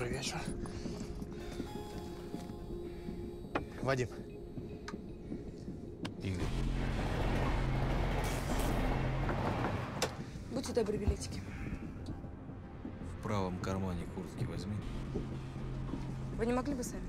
Добрый вечер. Вадим. Игорь. Будьте добры, билетики. В правом кармане куртки возьми. Вы не могли бы сами?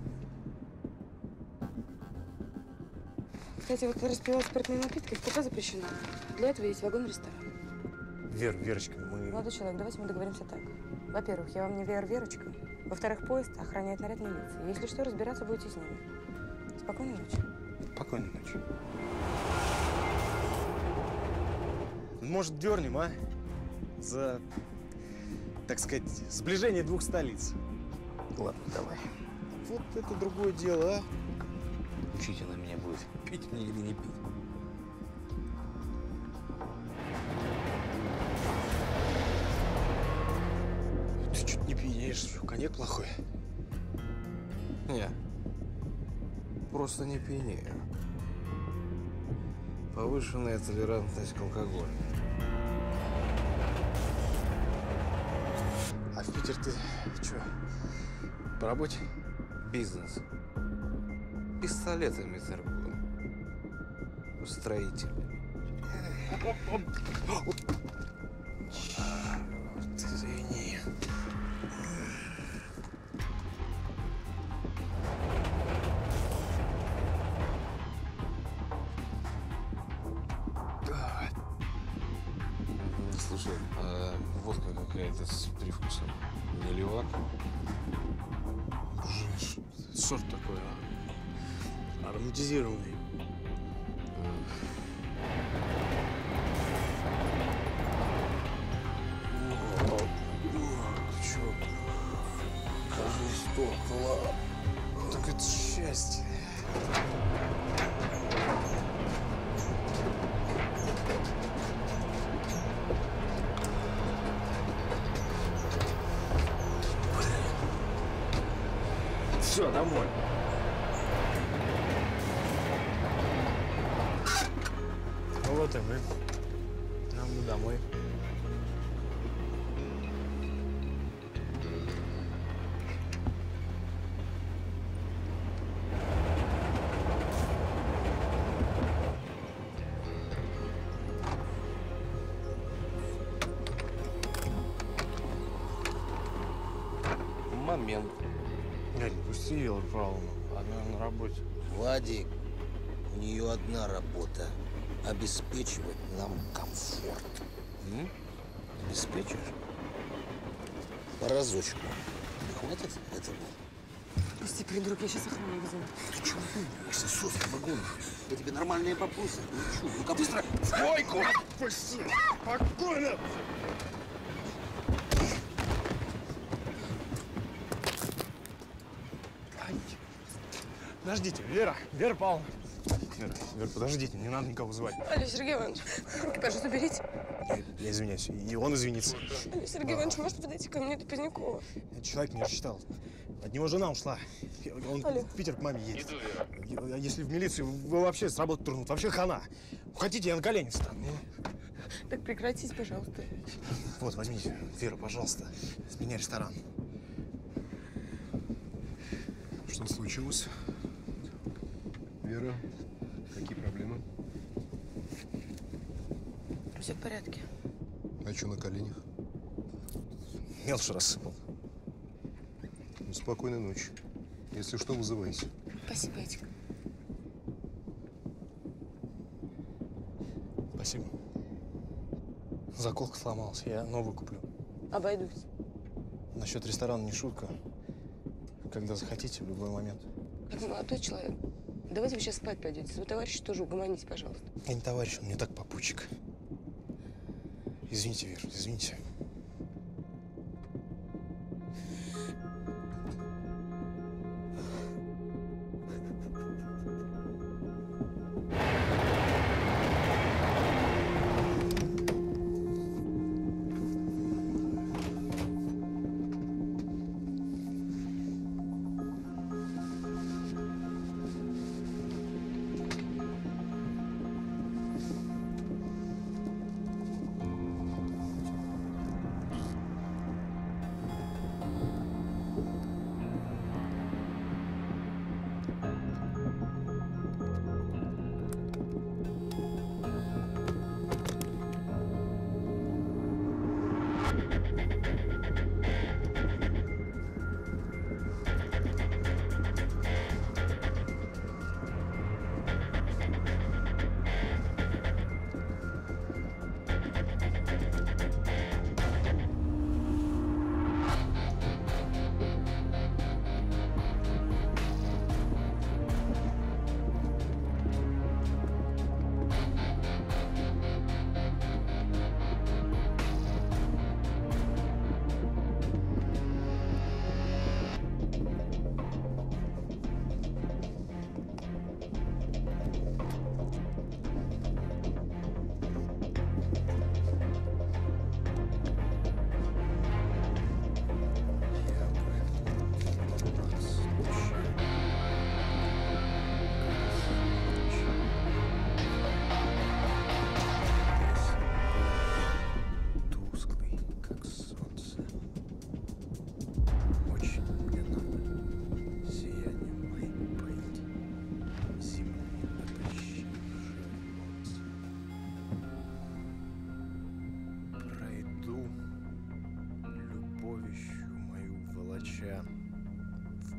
Кстати, вот распивать спиртные напитки в купе запрещено. Для этого есть вагон-ресторан. Верочка, мы… Молодой человек, давайте мы договоримся так. Во-первых, я вам не Верочка. Во-вторых, поезд охраняет наряд милиции. Если что, разбираться будете с ними. Спокойной ночи. Спокойной ночи. Может, дернем, а? За, так сказать, сближение двух столиц. Ладно, давай. Вот это другое дело, а? Учите на меня будет. Пить мне или не пить? Ты чуть не пьянеешь, что, коньяк плохой? Не. Просто не пьянею. Повышенная толерантность к алкоголю. А в Питер ты что, по работе? Бизнес. Пистолетами торгую. Строитель. Извини. Слушай, а водка какая-то с привкусом. Не левак? Сорт такой, а? Ароматизированный. Чё? Кажись, стопла. Так это счастье. Все, домой. Ну вот и мы. Нам бы домой. Момент. Гарри, пусти Елу Павловну. Она на работе. Вадик, у нее одна работа – обеспечивать нам комфорт. Обеспечишь? По разочку. Хватит этого? Пусти, придурок, я сейчас охрану вызову. Ты чего думаешься, суска вагон? Я тебе нормальные вопросы. Ну-ка быстро! Стойку! Пусти! Спокойно! Подождите, Вера Павловна. Вера, подождите, не надо никого звать. Алло, Сергей Иванович, руки, пожалуйста, уберите. Я извиняюсь, и он извинится. Алло, Сергей Иванович, можете подойти ко мне, это Позднякова. Этот человек не рассчитал. От него жена ушла. Он Алло. в Питер к маме едет. Если в милицию, вы вообще с работы турнут. Вообще хана. Хотите, я на колени встану. Так прекратите, пожалуйста. Вот, возьмите, Вера, пожалуйста. С меня ресторан. Что случилось? Вера, какие проблемы? Все в порядке. А что на коленях? Мелочь рассыпал. Ну, спокойной ночи. Если что, вызывайся. Спасибо, Этик. Спасибо. Заколка сломалась, я новую куплю. Обойдусь. Насчет ресторана не шутка. Когда захотите, в любой момент. Как молодой человек, давайте вы сейчас спать пойдете. Свой товарищ тоже угомонитесь, пожалуйста. Я не товарищ, он мне так попутчик. Извините, Вера, извините.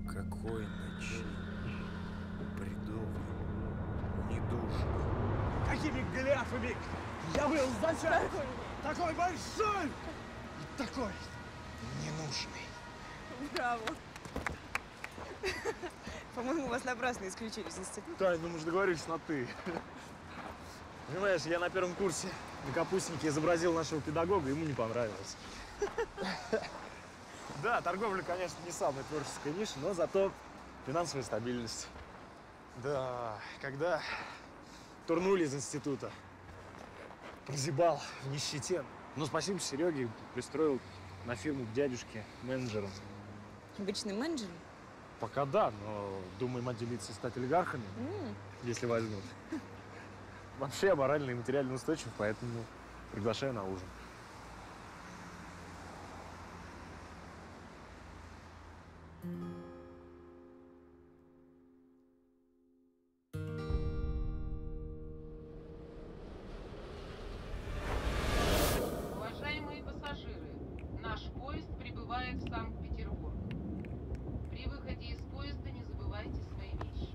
Какой ночи? Бредовый, недушный. Какими гляфами я был зачат! Такой большой! И такой ненужный. Браво. По-моему, вас напрасно исключили из института. Тань, ну мы же договорились на «ты». Понимаешь, я на первом курсе на капустнике изобразил нашего педагога, ему не понравилось. Да, торговля, конечно, не самая творческая ниша, но зато финансовая стабильность. Да, когда турнули из института, прозябал в нищете. Но спасибо Сереге, пристроил на фирму к дядюшке менеджером. Обычным менеджером? Пока да, но думаем отделиться и стать олигархами, если возьмут. Вообще я морально и материально устойчив, поэтому приглашаю на ужин. Уважаемые пассажиры, наш поезд прибывает в Санкт-Петербург. При выходе из поезда не забывайте свои вещи.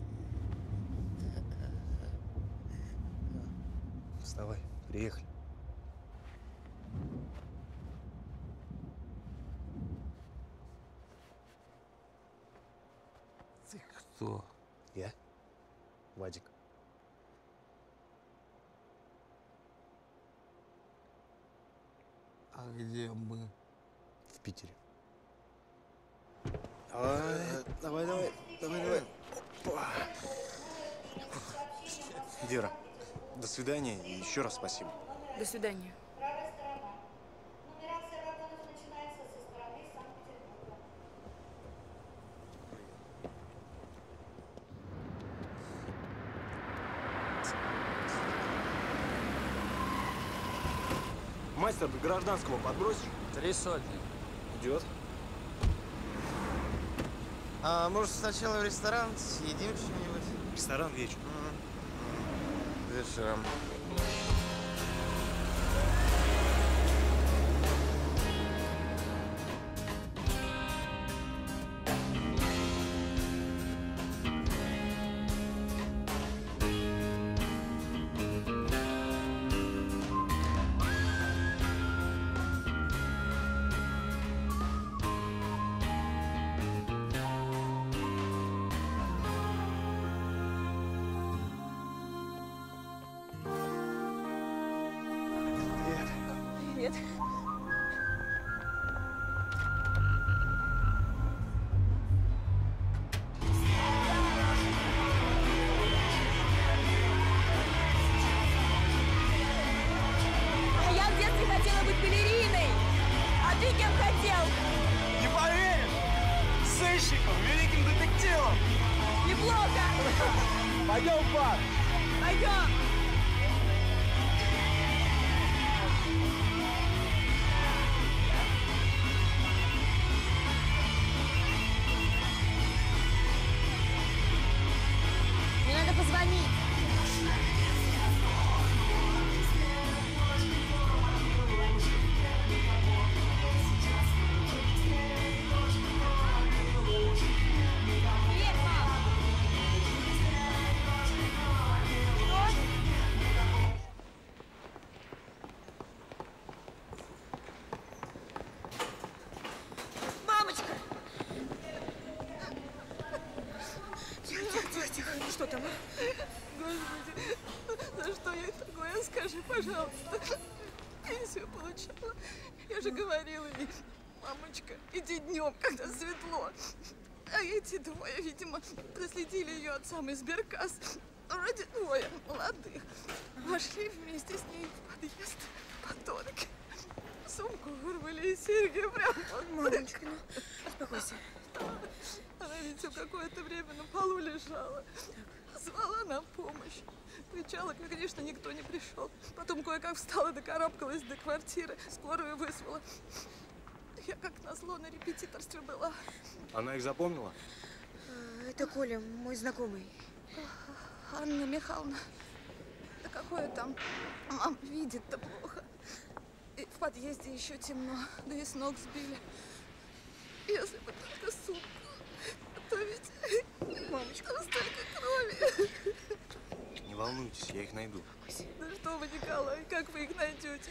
Вставай, приехали. Ты кто? Я? Вадик. А где мы? В Питере. Давай. Опа. Вера, до свидания и еще раз спасибо. До свидания. Нумерация вагонов начинается со стороны Санкт-Петербурга. Мастер, до гражданского подбросишь? 3 сотни. Идет. А может, сначала в ресторан съедим что-нибудь? Ресторан вечер. Вечером. Привет. А я в детстве хотела быть балериной. А ты кем хотел? Не поверишь! Сыщиком, великим детективом! Неплохо. Пойдем в бар! Пойдем. Мне надо позвонить. Привет, мам. Мамочка! Тихо. Что там? Господи, за что ей такое? Скажи, пожалуйста. Пенсию получала. Я же говорила ей, мамочка, иди днем, когда светло. А эти двое, видимо, проследили ее от самой сберкасс. Вроде двое молодых. Вошли вместе с ней в подъезд подонки. Сумку вырвали и серьги прямо под Мамочка, ну, успокойся. Она ведь все какое-то время на полу лежала. Звала на помощь. Кричала, конечно, никто не пришел. Потом кое-как встала, докарабкалась до квартиры. Скорую вызвала. Я, как назло, на репетиторстве была. Она их запомнила? Это Коля, мой знакомый. Анна Михайловна. Да какое там? Мам, видит-то плохо. И в подъезде еще темно. Да и с ног сбили. Если бы только сумку. А то ведь, мамочка, столько крови. Не волнуйтесь, я их найду. Да что вы, Николай, как вы их найдете?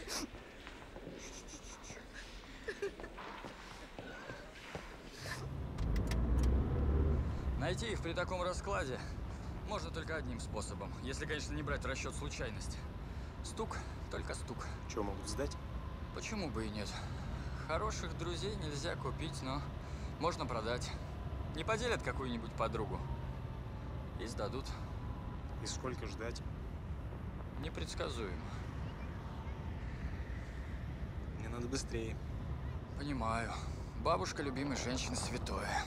Найти их при таком раскладе можно только одним способом. Если, конечно, не брать в расчет случайность. Стук, только стук. Что, могут сдать? Почему бы и нет? Хороших друзей нельзя купить, но можно продать. Не поделят какую-нибудь подругу. И сдадут. И сколько ждать? Непредсказуемо. Мне надо быстрее. Понимаю. Бабушка любимой женщины святое.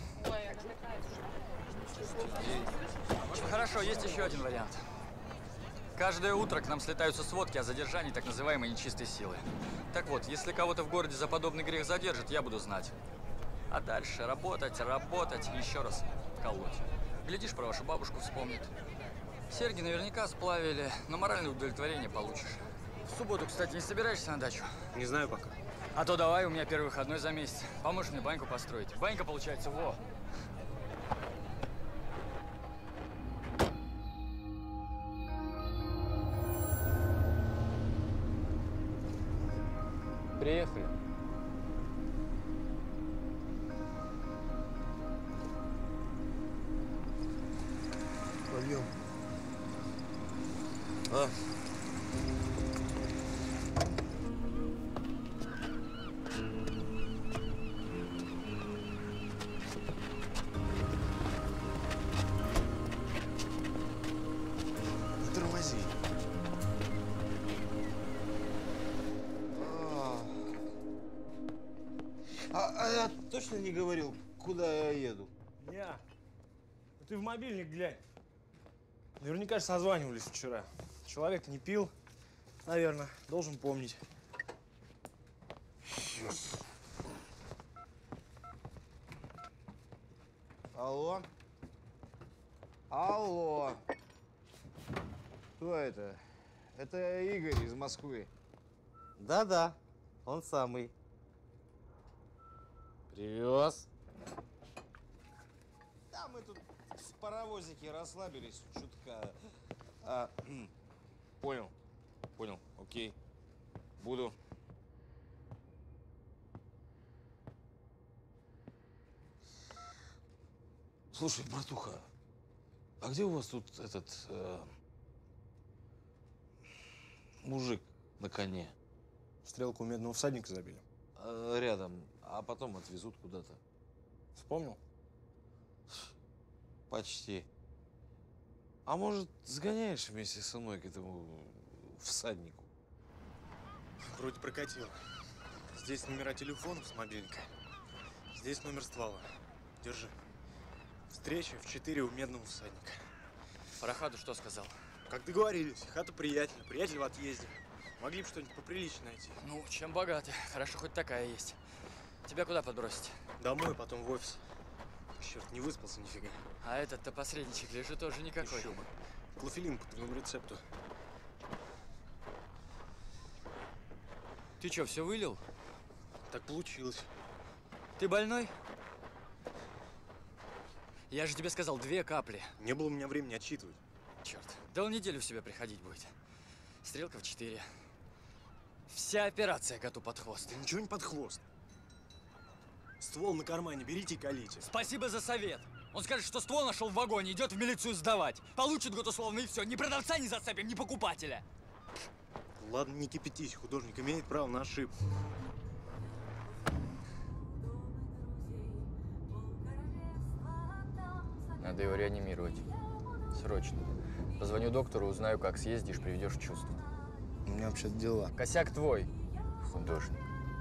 Хорошо, есть еще один вариант. Каждое утро к нам слетаются сводки о задержании так называемой нечистой силы. Так вот, если кого-то в городе за подобный грех задержат, я буду знать. А дальше работать, работать и еще раз колоть. Глядишь, про вашу бабушку вспомнит. Серьги наверняка сплавили, но моральное удовлетворение получишь. В субботу, кстати, не собираешься на дачу? Не знаю пока. А то давай, у меня первый выходной за месяц. Поможешь мне баньку построить. Банька получается, во! Приехали. Подъем. А? Тормози. А я точно не говорил, куда я еду? Неа. Ты в мобильник глянь. Наверняка же созванивались вчера. Человек не пил, наверное, должен помнить. Алло? Алло? Кто это? Это Игорь из Москвы. Да-да, он самый. Привез. Да, мы тут в паровозике расслабились чутка. Понял, понял, окей. Буду. Слушай, братуха, а где у вас тут этот мужик на коне? Стрелку у медного всадника забили. Рядом, а потом отвезут куда-то. Вспомнил? Почти. А может, сгоняешь вместе со мной к этому всаднику? Вроде прокатило. Здесь номера телефонов с мобильника. Здесь номер ствола. Держи. Встреча в 4 у медного всадника. Фарахаду что сказал? Как договорились, хата приятеля. Приятель в отъезде. Могли бы что-нибудь поприличнее найти. Ну, чем богаты. Хорошо, хоть такая есть. Тебя куда подбросить? Домой, потом в офис. Черт, не выспался нифига. А этот-то посредничек лежит тоже никакой. Еще бы. Клофелин по твоему рецепту. Ты что, все вылил? Так получилось. Ты больной? Я же тебе сказал, 2 капли. Не было у меня времени отсчитывать. Черт, да он неделю в себя приходить будет. Стрелка в 4. Вся операция коту под хвост. Да ничего не под хвост. Ствол на кармане берите и колите. Спасибо за совет. Он скажет, что ствол нашел в вагоне, идет в милицию сдавать. Получит год условно и все. Ни продавца не зацепим, ни покупателя. Ладно, не кипятись. Художник имеет право на ошибку. Надо его реанимировать. Срочно. Позвоню доктору, узнаю, как съездишь, приведешь в чувство. У меня вообще-то дела. Косяк твой, художник.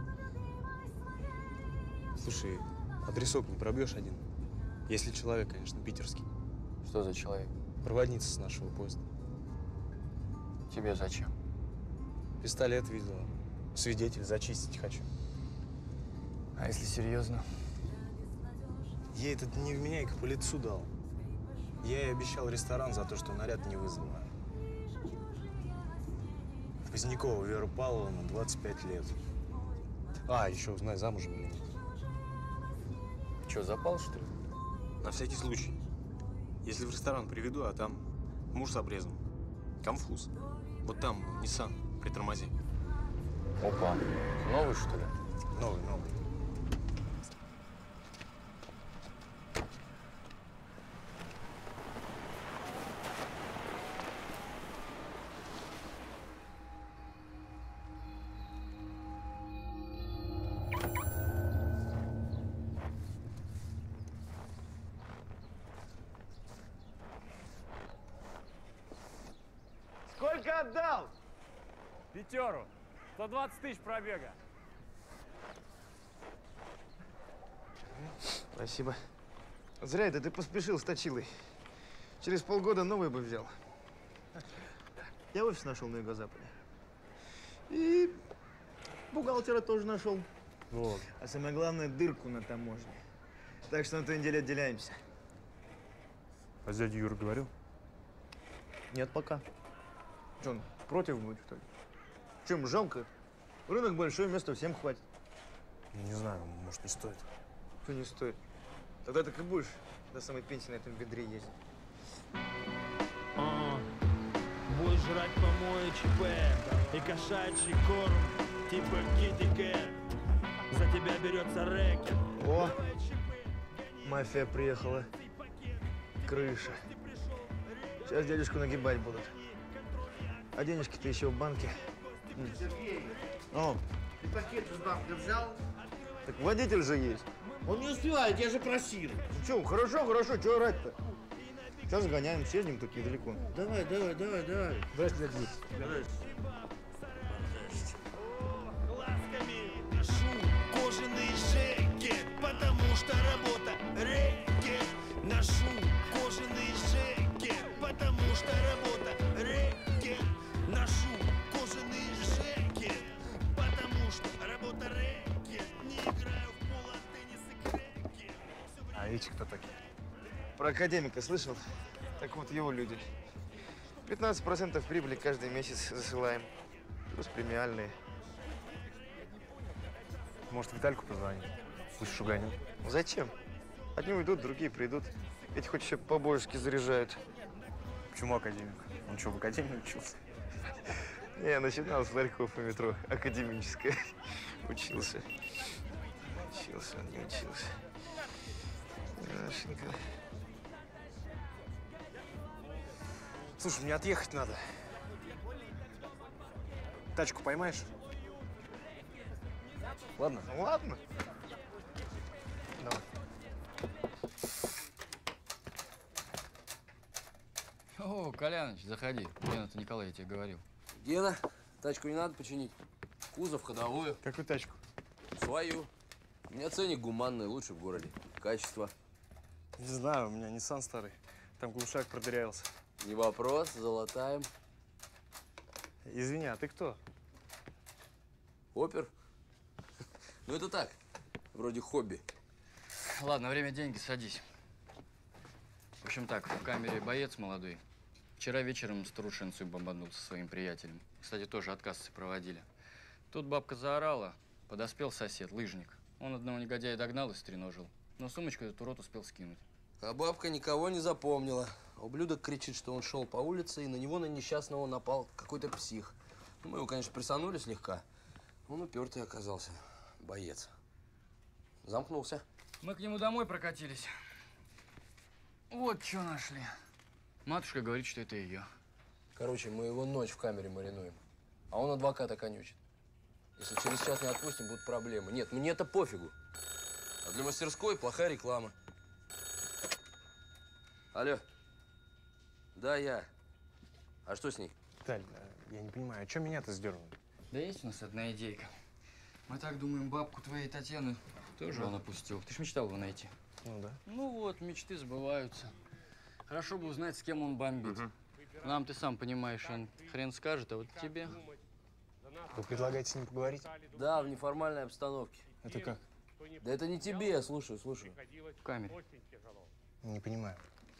Слушай, адресок не пробьешь один? Если человек, конечно, питерский. Что за человек? Проводница с нашего поезда. Тебе зачем? Пистолет видела. Свидетель, зачистить хочу. А если серьезно? Ей этот невменяйка по лицу дал. Я ей обещал ресторан за то, что наряд не вызвала. Позднякова Вера Павловна, 25 лет. А, еще узнай, замужем или нет. Че, запал, что ли? На всякий случай. Если в ресторан приведу, а там муж с обрезом. Конфуз. Вот там, Nissan, притормози. Опа. Новый, что ли? Новый. Сколько отдал? 5. 120 тысяч пробега. Спасибо. Зря это ты поспешил с точилой. Через полгода новый бы взял. Я офис нашел на юго-западе. И бухгалтера тоже нашел. Вот. А самое главное, дырку на таможне. Так что на той неделе отделяемся. А с дядей Юрой говорил? Нет пока. Что, он против будет, что ли? Чем жалко? Рынок большой, места всем хватит. Не знаю, может, не стоит. Что не стоит? Тогда так и будешь до самой пенсии на этом ведре ездить. Будешь жрать помои ЧП и кошачий корм типа Китикет. За тебя берется рэкет. О, мафия приехала. Крыша. Сейчас дядюшку нагибать будут. А денежки-то еще в банке. Сергей, О, ты пакет из банка взял? так водитель же есть. Он не успевает, я же просил. Ну что, хорошо, что орать-то? Сейчас гоняем, съездим тут недалеко. Давай. Здрасте, дядя Витя. Глазками ношу кожаный жакет, потому что работа рэкет. Ношу кожаный жакет, потому что работа рэкет. Ношу кожаный жакет, потому что работа рэкет. Не играю в поло, теннис и крекет. А эти кто такие? Про академика слышал? Так вот, его люди. 15% прибыли каждый месяц засылаем. Плюс премиальные. Может, Витальку позвонить? Пусть шуганет. Зачем? Одни уйдут, другие придут. Эти хоть еще по-божески заряжают. Почему академик? Он что, в академии учился? Я начинал с ларьков по метро. Академическое. Учился. Учился, он не учился. Яшенька. Слушай, мне отъехать надо. Тачку поймаешь? Ладно? Ну ладно. Давай. О, Коляныч, заходи. Гена-то Николай, я тебе говорил. Гена, тачку не надо починить. Кузов ходовую. Какую тачку? Свою. У меня ценник гуманный, лучший в городе. Качество. Не знаю, у меня Nissan старый. Там глушак продырявился. Не вопрос, залатаем. Извини, а ты кто? Опер. Ну это так, вроде хобби. Ладно, время деньги, садись. В общем так, в камере боец молодой. Вчера вечером старушенцию бомбанул со своим приятелем. Кстати, тоже от кассы проводили. Тут бабка заорала, подоспел сосед, лыжник. Он одного негодяя догнал и стреножил. Но сумочку этот урод успел скинуть. А бабка никого не запомнила. Ублюдок кричит, что он шел по улице, и на него, на несчастного, напал какой-то псих. Ну, мы его, конечно, присанули слегка. Он упертый оказался. Боец. Замкнулся. Мы к нему домой прокатились. Вот что нашли. Матушка говорит, что это ее. Короче, мы его ночь в камере маринуем. А он адвоката конючит. Если через час не отпустим, будут проблемы. Нет, мне это пофигу. А для мастерской плохая реклама. Алло. Да, я. А что с ней? Виталь, я не понимаю, а что меня-то сдернули? Да есть у нас одна идейка. Мы так думаем, бабку твоей Татьяны тоже он опустил. Ты ж мечтал его найти. Ну да. Ну вот, мечты сбываются. Хорошо бы узнать, с кем он бомбит. Нам, ты сам понимаешь, он хрен скажет, а вот тебе. Вы предлагаете с ним поговорить? Да, в неформальной обстановке. Это как? Да это не тебе, я слушаю. В камере. Не понимаю.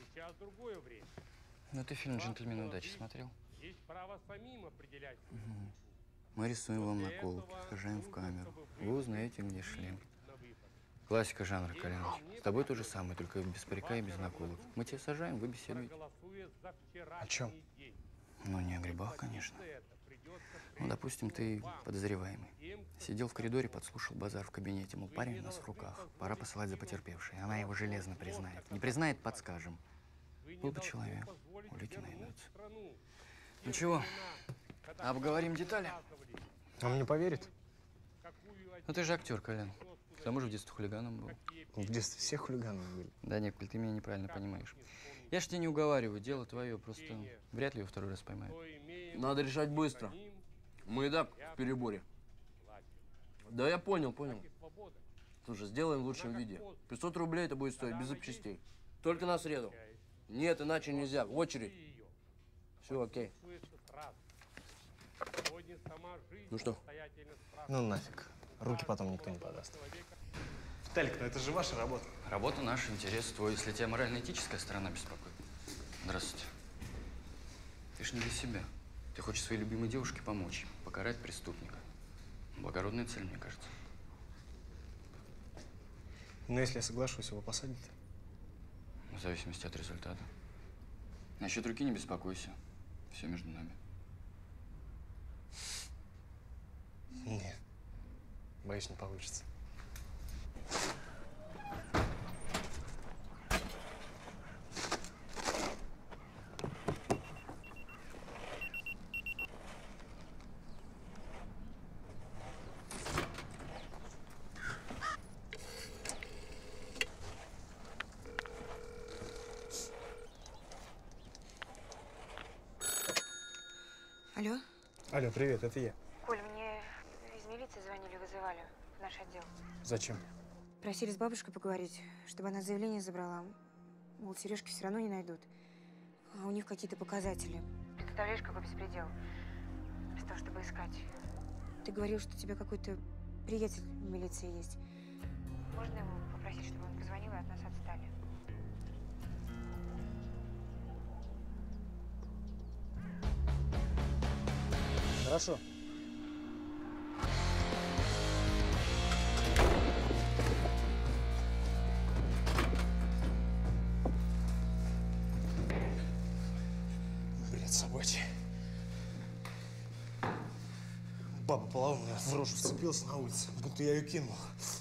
Ну ты фильм «Джентльмены удачи» смотрел? Есть право самим определять. Мы рисуем вам наколки, сажаем в камеру. Вы узнаете, где шлем. Классика жанра, Коляныч. С тобой то же самое, только без парика и без наколок. Мы тебя сажаем, вы беседуете. О чем? Ну, не о грибах, конечно. Ну, допустим, ты подозреваемый. Сидел в коридоре, подслушал базар в кабинете. Мол, парень у нас в руках. Пора посылать за потерпевшей. Она его железно признает. Не признает, подскажем. Был бы человек. Улики найдутся. Ну чего, обговорим детали? Он мне поверит? Ну ты же актер, Колян. К тому же в детстве хулиганом был. В детстве все хулиганы были. Да нет, Коль, ты меня неправильно понимаешь. Я ж тебя не уговариваю, дело твое, просто вряд ли его второй раз поймают. Надо решать быстро. Мы и так в переборе. Да я понял. Слушай, сделаем в лучшем виде. 500 рублей это будет стоить без запчастей. Только на среду. Нет, иначе нельзя. В очередь. Все, окей. Ну что? Ну нафиг. Руки потом никто не подаст. Виталик, ну это же ваша работа. Работа наша, интерес твой. Если тебя морально-этическая сторона беспокоит. Здравствуйте. Ты ж не для себя. Ты хочешь своей любимой девушке помочь, покарать преступника. Благородная цель, мне кажется. Но если я соглашусь, его посадят? В зависимости от результата. Насчет руки не беспокойся. Все между нами. Нет. Боюсь, не получится. Алло? Алло, привет, это я. Коль, мне из милиции звонили, вызывали в наш отдел. Зачем? Просили с бабушкой поговорить, чтобы она заявление забрала. Мол, сережки все равно не найдут. А у них какие-то показатели. Представляешь, какой беспредел? Вместо того, чтобы искать. Ты говорил, что у тебя какой-то приятель в милиции есть. Можно его попросить, чтобы он позвонил и от нас отстали? Хорошо. Бред собачий. Баба поломная в рожу вцепилась на улице, будто я ее кинул.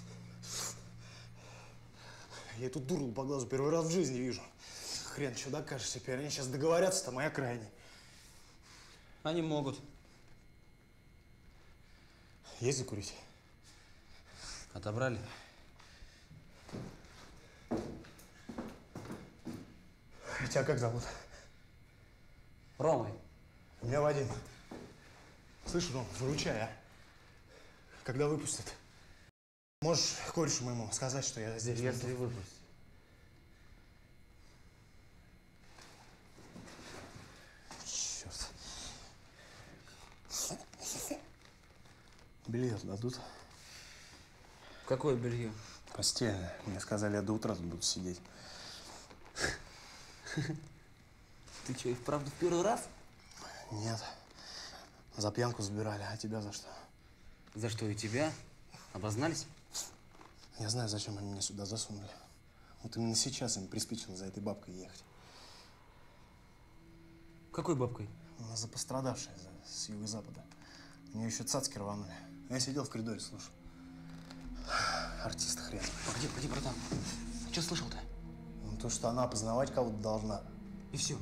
Я эту дуру по глазу первый раз в жизни вижу. Хрен, что докажешь теперь? Они сейчас договорятся, там моя крайняя. Они могут. Есть закурить? Отобрали? Тебя как зовут? Ромой. Меня Вадим. Слышь, Ром, выручай, а? Когда выпустят? Можешь корешу моему сказать, что я здесь? Если выпустят. Черт. Белье дадут? Какое белье? Постельное. Мне сказали, я до утра тут буду сидеть. Ты что, и вправду в первый раз? Нет. За пьянку забирали, а тебя за что? За что и тебя? Обознались? Я знаю, зачем они меня сюда засунули. Вот именно сейчас им приспичило за этой бабкой ехать. Какой бабкой? Она за пострадавшей, с юго-запада. У нее еще цацки рванули. Я сидел в коридоре, слушал. Артист хрен. Погоди, братан. Что слышал-то? Ну, то, что она познавать кого-то должна. И все.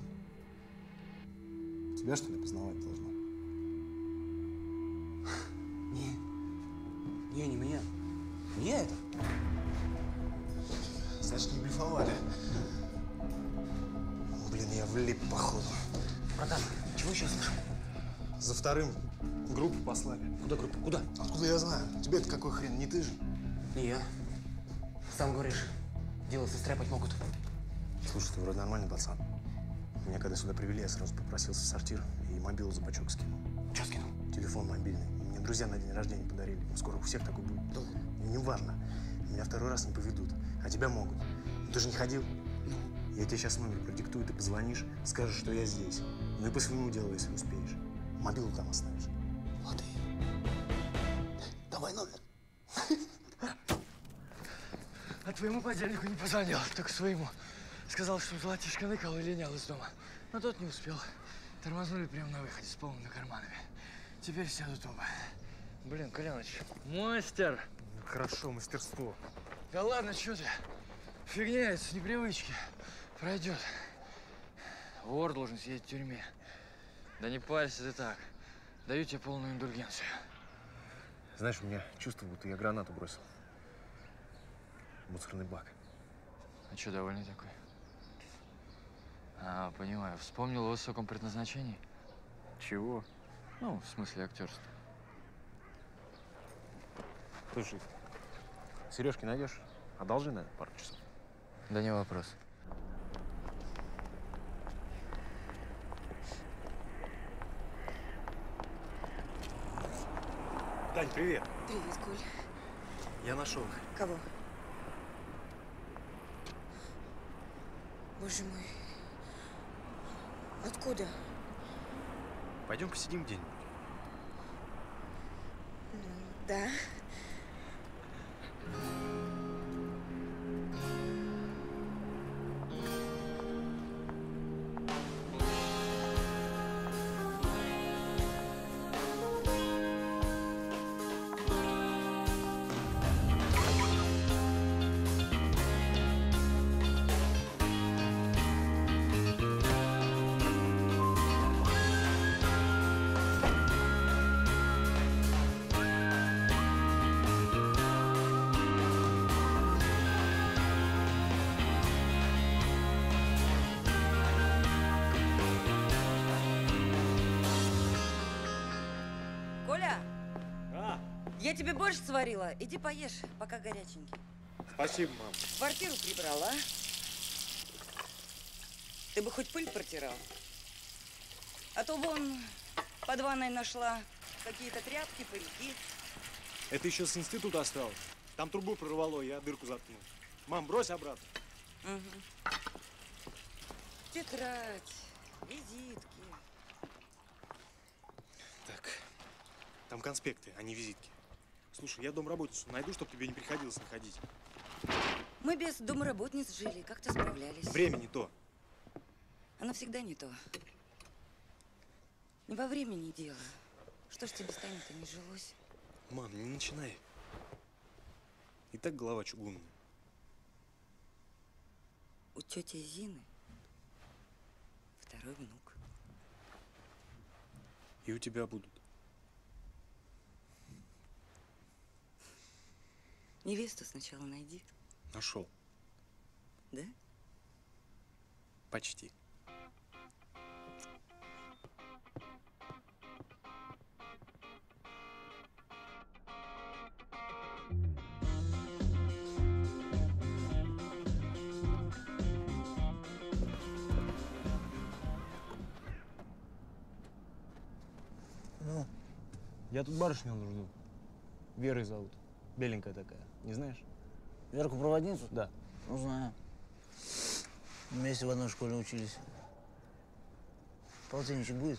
Тебя, что ли, познавать должна? Не меня. Мне это? Значит, не блефовали. Блин, я влип, походу. Братан, чего еще слышал? За вторым группу послали. Куда группу? Куда? Откуда я знаю? Тебе-то какой хрен? Не ты же? Не я. Сам говоришь, дело состряпать могут. Слушай, ты вроде нормальный пацан. Меня когда сюда привели, я сразу попросился в сортир и мобилу за бачок скинул. Что скинул? Телефон мобильный. Мне друзья на день рождения подарили. Скоро у всех такой будет. Да. Не важно. Меня второй раз не поведут. А тебя могут. Ну, ты же не ходил? Ну? Я тебе сейчас номер продиктую, ты позвонишь, скажешь, что я здесь. Ну и по своему делу, если успеешь. Мобилу там оставишь. Давай номер. А твоему подельнику не позвонил, только своему. Сказал, что золотишко ныкал и линял из дома. Но тот не успел. Тормознули прямо на выходе с полными карманами. Теперь сядут оба. Блин, Коляныч, мастер! Хорошо, мастерство. Да ладно, что ты? Фигня, это с непривычки. Пройдет. Вор должен сидеть в тюрьме. Да не парься ты так. Даю тебе полную индульгенцию. Знаешь, у меня чувство, будто я гранату бросил. В мусорный бак. А что, довольный такой? А, понимаю. Вспомнил о высоком предназначении? Чего? Ну, в смысле актерства. Слушай, сережки найдешь? Одолжи, наверное, пару часов. Да не вопрос. Тань, привет. Привет, Коль. Я нашел их. Кого? Боже мой. Откуда? Пойдем посидим где-нибудь. Да. Я тебе борщ сварила. Иди поешь, пока горяченький. Спасибо, мам. Квартиру прибрала. Ты бы хоть пыль протирал. А то вон под ванной нашла какие-то тряпки, пыльки. Это еще с института осталось. Там трубу прорвало, я дырку заткнул. Мам, брось обратно. Угу. Тетрадь, визитки. Так, там конспекты, а не визитки. Слушай, я домработницу найду, чтобы тебе не приходилось находить. Мы без домработниц жили, как-то справлялись. Время не то. Оно всегда не то. Не во времени дело. Что ж тебе станет-то, не жилось? Мам, не начинай. И так голова чугунная. У тети Зины второй внук. И у тебя будут. Невесту сначала найди. Нашел. Да? Почти. Ну? Я тут барышню жду. Верой зовут. Беленькая такая. Не знаешь? Верку-проводницу? Да. Ну, знаю. Вместе в одной школе учились. Полтинничек будет?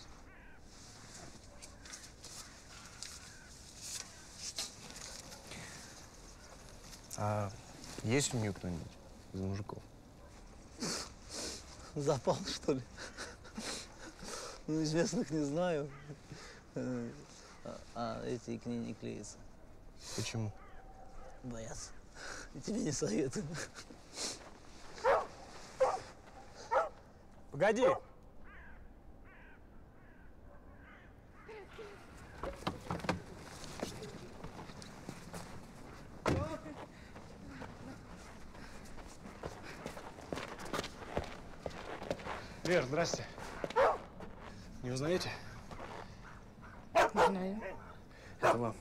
А есть у нее кто-нибудь из мужиков? Запал, что ли? Ну, известных не знаю. А эти к ней не клеятся. Почему? Боятся. И тебе не советую. Погоди! Вер, здрасте. Не узнаете? Знаю. Это вам.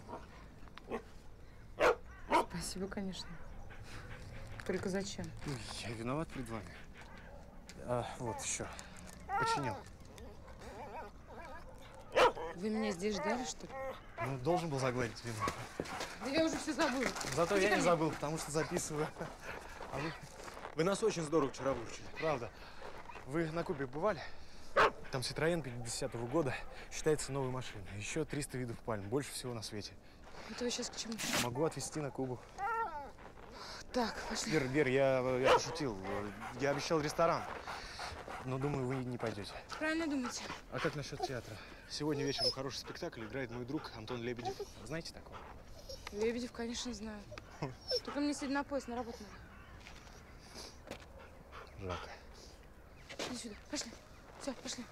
Спасибо, конечно. Только зачем? Я виноват перед вами. А, вот еще. Починил. Вы меня здесь ждали, что ли? Ну, должен был загладить вину. Да я уже все забыла. Зато я не забыл, потому что записываю. А вы нас очень здорово вчера выучили. Правда. Вы на Кубе бывали? Там Citroёn 50-го года считается новой машиной. Еще 300 видов пальм. Больше всего на свете. Это вы сейчас к чему? Могу отвезти на Кубу. Так, пошли. Вер, я пошутил. Я обещал ресторан. Но думаю, вы не пойдете. Правильно думаете. А как насчет театра? Сегодня вечером хороший спектакль играет мой друг Антон Лебедев. Знаете такого? Лебедев, конечно, знаю. Только мне сегодня на поезд, на работу надо. Жалко. Иди сюда, пошли. Все, пошли.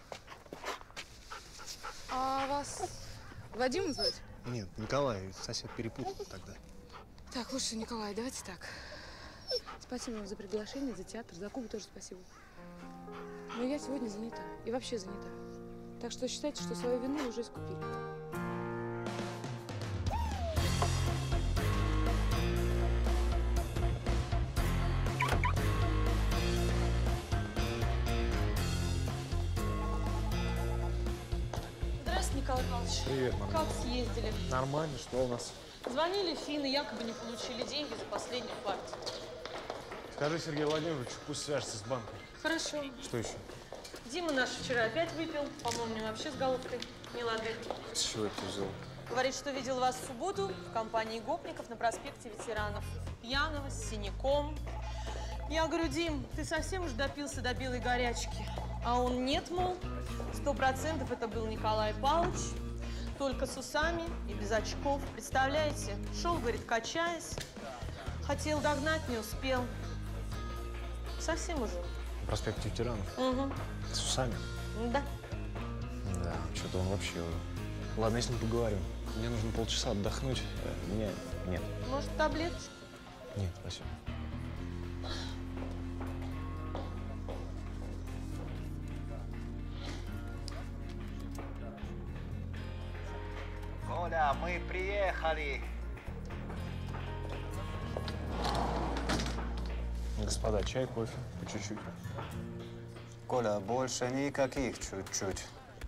А вас Вадимом звать? Нет, Николай, сосед перепутал тогда. Так, лучше, Николай, давайте так. Спасибо вам за приглашение, за театр, за Кубу тоже спасибо. Но я сегодня занята. И вообще занята. Так что считайте, что свою вину уже искупили. Здравствуйте, Николай Павлович. Привет, мама. Как съездили? Нормально, что у нас? Звонили финны, якобы не получили деньги за последнюю партию. Скажи Сергею Владимировичу, пусть свяжется с банком. Хорошо. Что еще? Дима наш вчера опять выпил. По-моему, мне вообще с головкой не лады. С чего ты взял? Говорит, что видел вас в субботу в компании гопников на проспекте Ветеранов. Пьяного, с синяком. Я говорю, Дим, ты совсем уж допился до белой горячки? А он нет, мол, 100% это был Николай Павлович, только с усами и без очков. Представляете? Шел, говорит, качаясь. Хотел догнать, не успел. Совсем уже. Проспект Ветеранов? Угу. С усами? Да. Да, что-то он вообще... Ладно, если мы поговорим. Мне нужно полчаса отдохнуть. Мне нет. Может, таблеточку? Нет, спасибо. Коля, мы приехали. Господа, чай, кофе, по чуть-чуть. Коля, больше никаких чуть-чуть.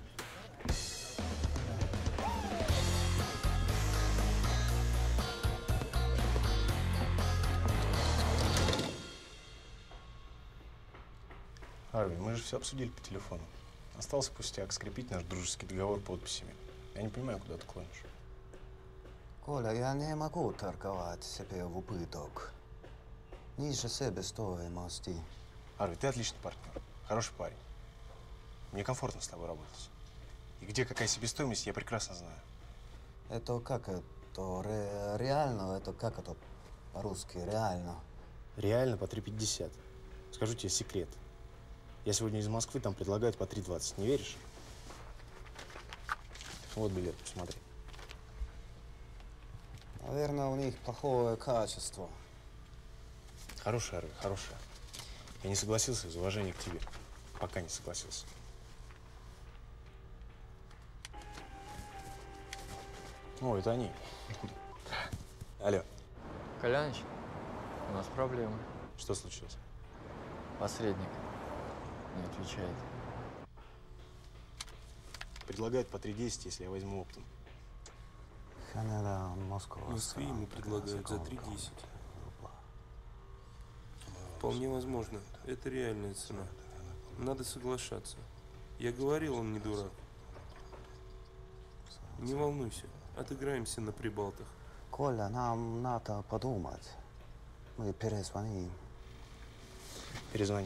Арви, мы же все обсудили по телефону. Остался пустяк, скрепить наш дружеский договор подписями. Я не понимаю, куда ты клонишь. Коля, я не могу торговать себе в убыток. Ниже себестоимости. Арви, ты отличный партнер, хороший парень. Мне комфортно с тобой работать. И где какая себестоимость, я прекрасно знаю. Это как это? Реально? Это как это по-русски? Реально? Реально по 3,50. Скажу тебе секрет. Я сегодня из Москвы, там предлагают по 3,20. Не веришь? Вот билет, посмотри. Наверное, у них плохое качество. Хорошая, Арви, хорошая. Я не согласился из уважения к тебе. Пока не согласился. О, это они. Алло. Коляныч, у нас проблемы. Что случилось? Посредник не отвечает. Предлагают по 3,10, если я возьму оптом. В Москве ему предлагают за 3,10. Вполне возможно. Это реальная цена. Надо соглашаться. Я говорил, он не дурак. Не волнуйся. Отыграемся на Прибалтах. Коля, нам надо подумать. Мы перезвоним. Перезвони.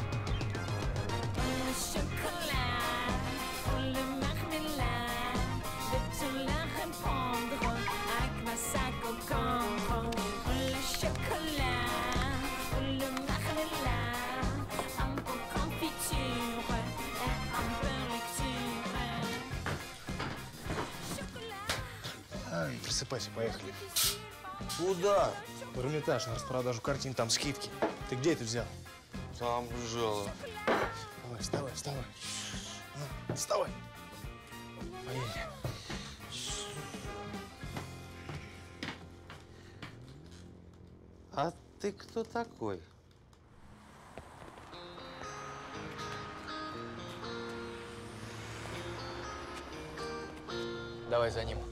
Просыпайся, поехали. Куда? В Эрмитаж на распродажу картин, там скидки. Ты где это взял? Там лежала. Давай, вставай, вставай. Ну, вставай. Поедем. А ты кто такой? Давай за ним.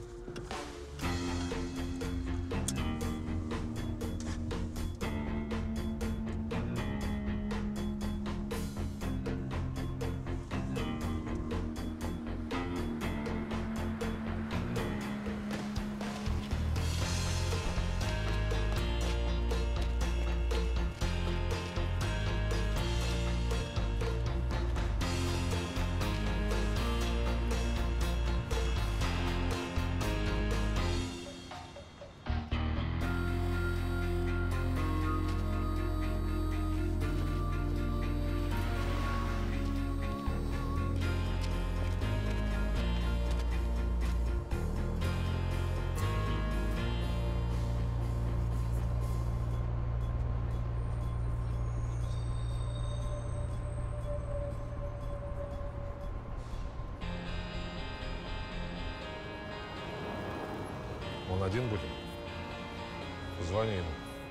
один будем? Позвони ему.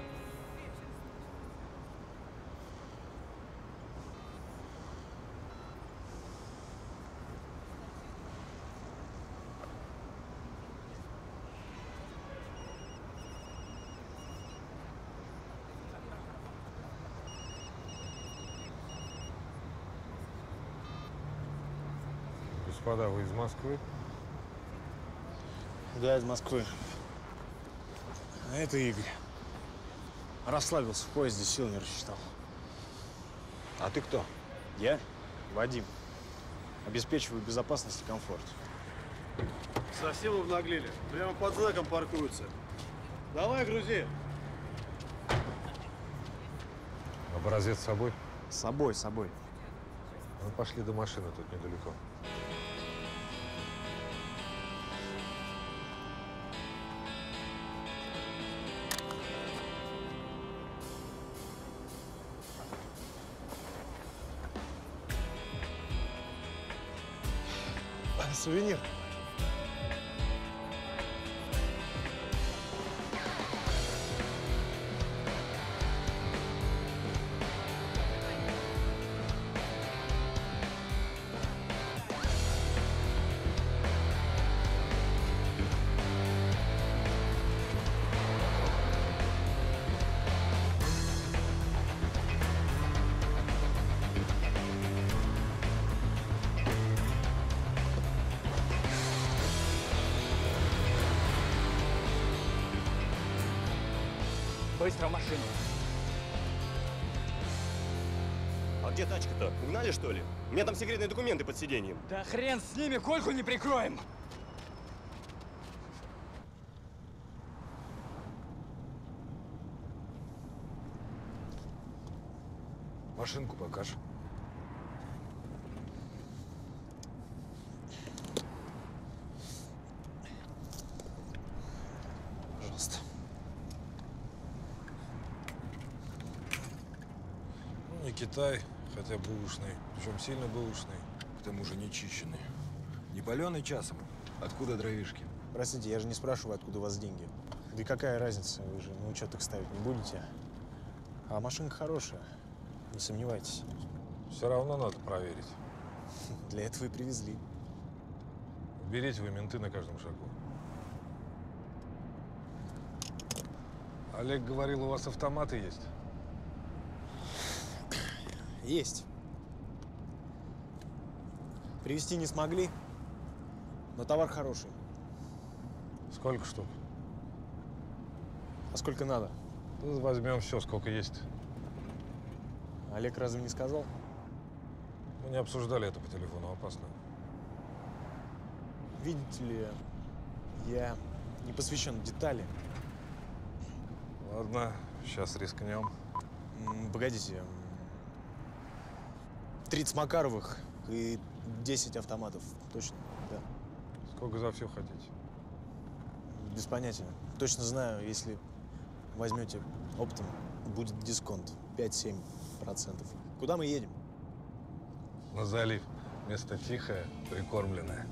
Господа, вы из Москвы? Да, из Москвы. А это Игорь. Расслабился в поезде, сил не рассчитал. А ты кто? Я Вадим. Обеспечиваю безопасность и комфорт. Совсем обнаглели. Прямо под знаком паркуются. Давай, грузи. Образец с собой? С собой, с собой. Ну, пошли до машины, тут недалеко. Сувенир. Быстро в машину. А где тачка-то? Угнали, что ли? У меня там секретные документы под сиденьем. Да хрен с ними, Кольку не прикроем. Машинку покажешь. Пожалуйста. Ну, не Китай, хотя бэушный. Причем сильно бэушный. К тому же не чищенный. Не паленый часом. Откуда дровишки? Простите, я же не спрашиваю, откуда у вас деньги. Да и какая разница, вы же на учет их ставить не будете. А машинка хорошая, не сомневайтесь. Все равно надо проверить. Для этого и привезли. Берите вы менты на каждом шагу. Олег говорил, у вас автоматы есть? Есть. Привезти не смогли, но товар хороший. Сколько штук? А сколько надо? Ну, возьмем все, сколько есть. Олег разве не сказал? Мы не обсуждали это по телефону, опасно. Видите ли, я не посвящен в детали. Ладно, сейчас рискнем. Погодите. 30 Макаровых и 10 автоматов. Точно, да. Сколько за все хотите? Без понятия. Точно знаю, если возьмете оптом, будет дисконт 5-7%. Куда мы едем? На залив. Место тихое, прикормленное.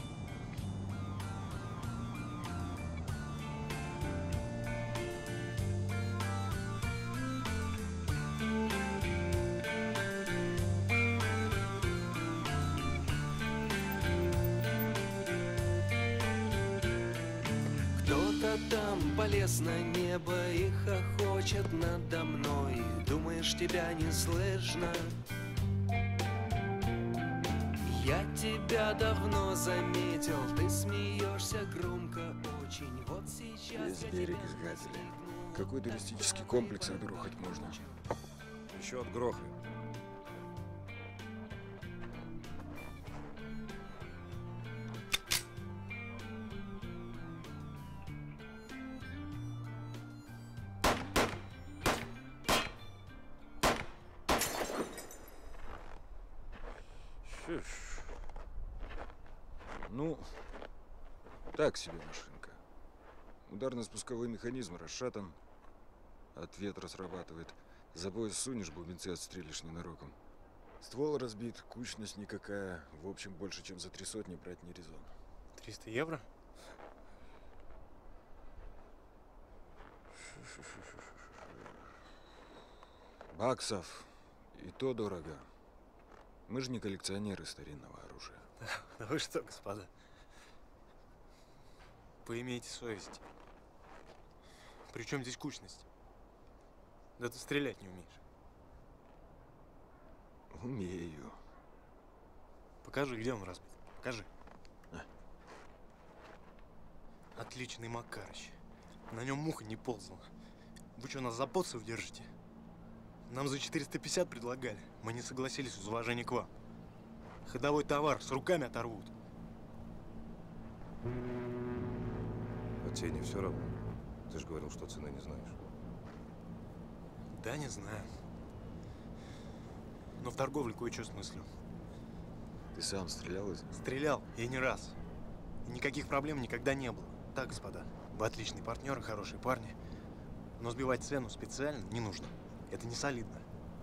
Кто-то там полез на небо и хохочет надо мной. Думаешь, тебя не слышно? Я тебя давно заметил, ты смеешься громко очень. Вот сейчас Весь берег изгадили. Какой туристический комплекс отгрохать можно? Еще отгрохай. Ну, так себе машинка. Ударно-спусковой механизм расшатан, от ветра срабатывает. За пояс сунешь, бубенцы отстрелишь ненароком. Ствол разбит, кучность никакая. В общем, больше, чем за 300 брать не резон. 300 евро? Баксов. И то дорого. Мы же не коллекционеры старинного оружия. Да вы что, господа? Поимейте совесть. При чем здесь кучность? Да ты стрелять не умеешь. Умею. Покажи, где он разбит. Покажи. Отличный Макарыч. На нем муха не ползала. Вы что, нас за поцев держите? Нам за 450 предлагали. Мы не согласились из уважения к вам. Ходовой товар с руками оторвут. А тебе не все равно? Ты же говорил, что цены не знаешь. Да, не знаю. Но в торговле кое-что смыслю. Ты сам стрелял из... Стрелял, и не раз. И никаких проблем никогда не было. Так, господа, вы отличные партнеры, хорошие парни. Но сбивать цену специально не нужно. Это не солидно.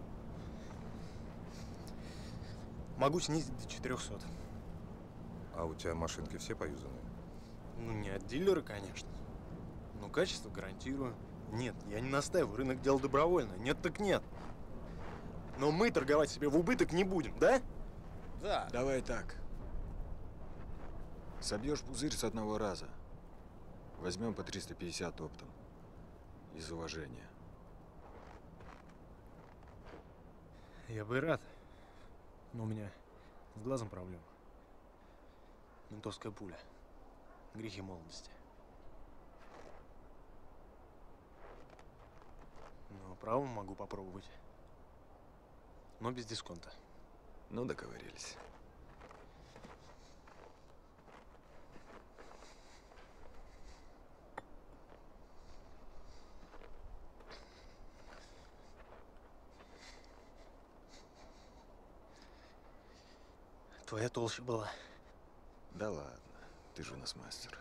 Могу снизить до 400. А у тебя машинки все поюзанные? Ну, не от дилера, конечно. Но качество гарантирую. Нет, я не настаиваю, рынок делал добровольно. Нет так нет. Но мы торговать себе в убыток не будем, да? Да. Давай так. Собьешь пузырь с одного раза. Возьмем по 350 оптом. Из уважения. Я бы и рад. Но у меня с глазом проблема. Ментовская пуля. Грехи молодости. Но правом могу попробовать. Но без дисконта. Ну, договорились. Твоя толще была. Да ладно, ты же у нас мастер.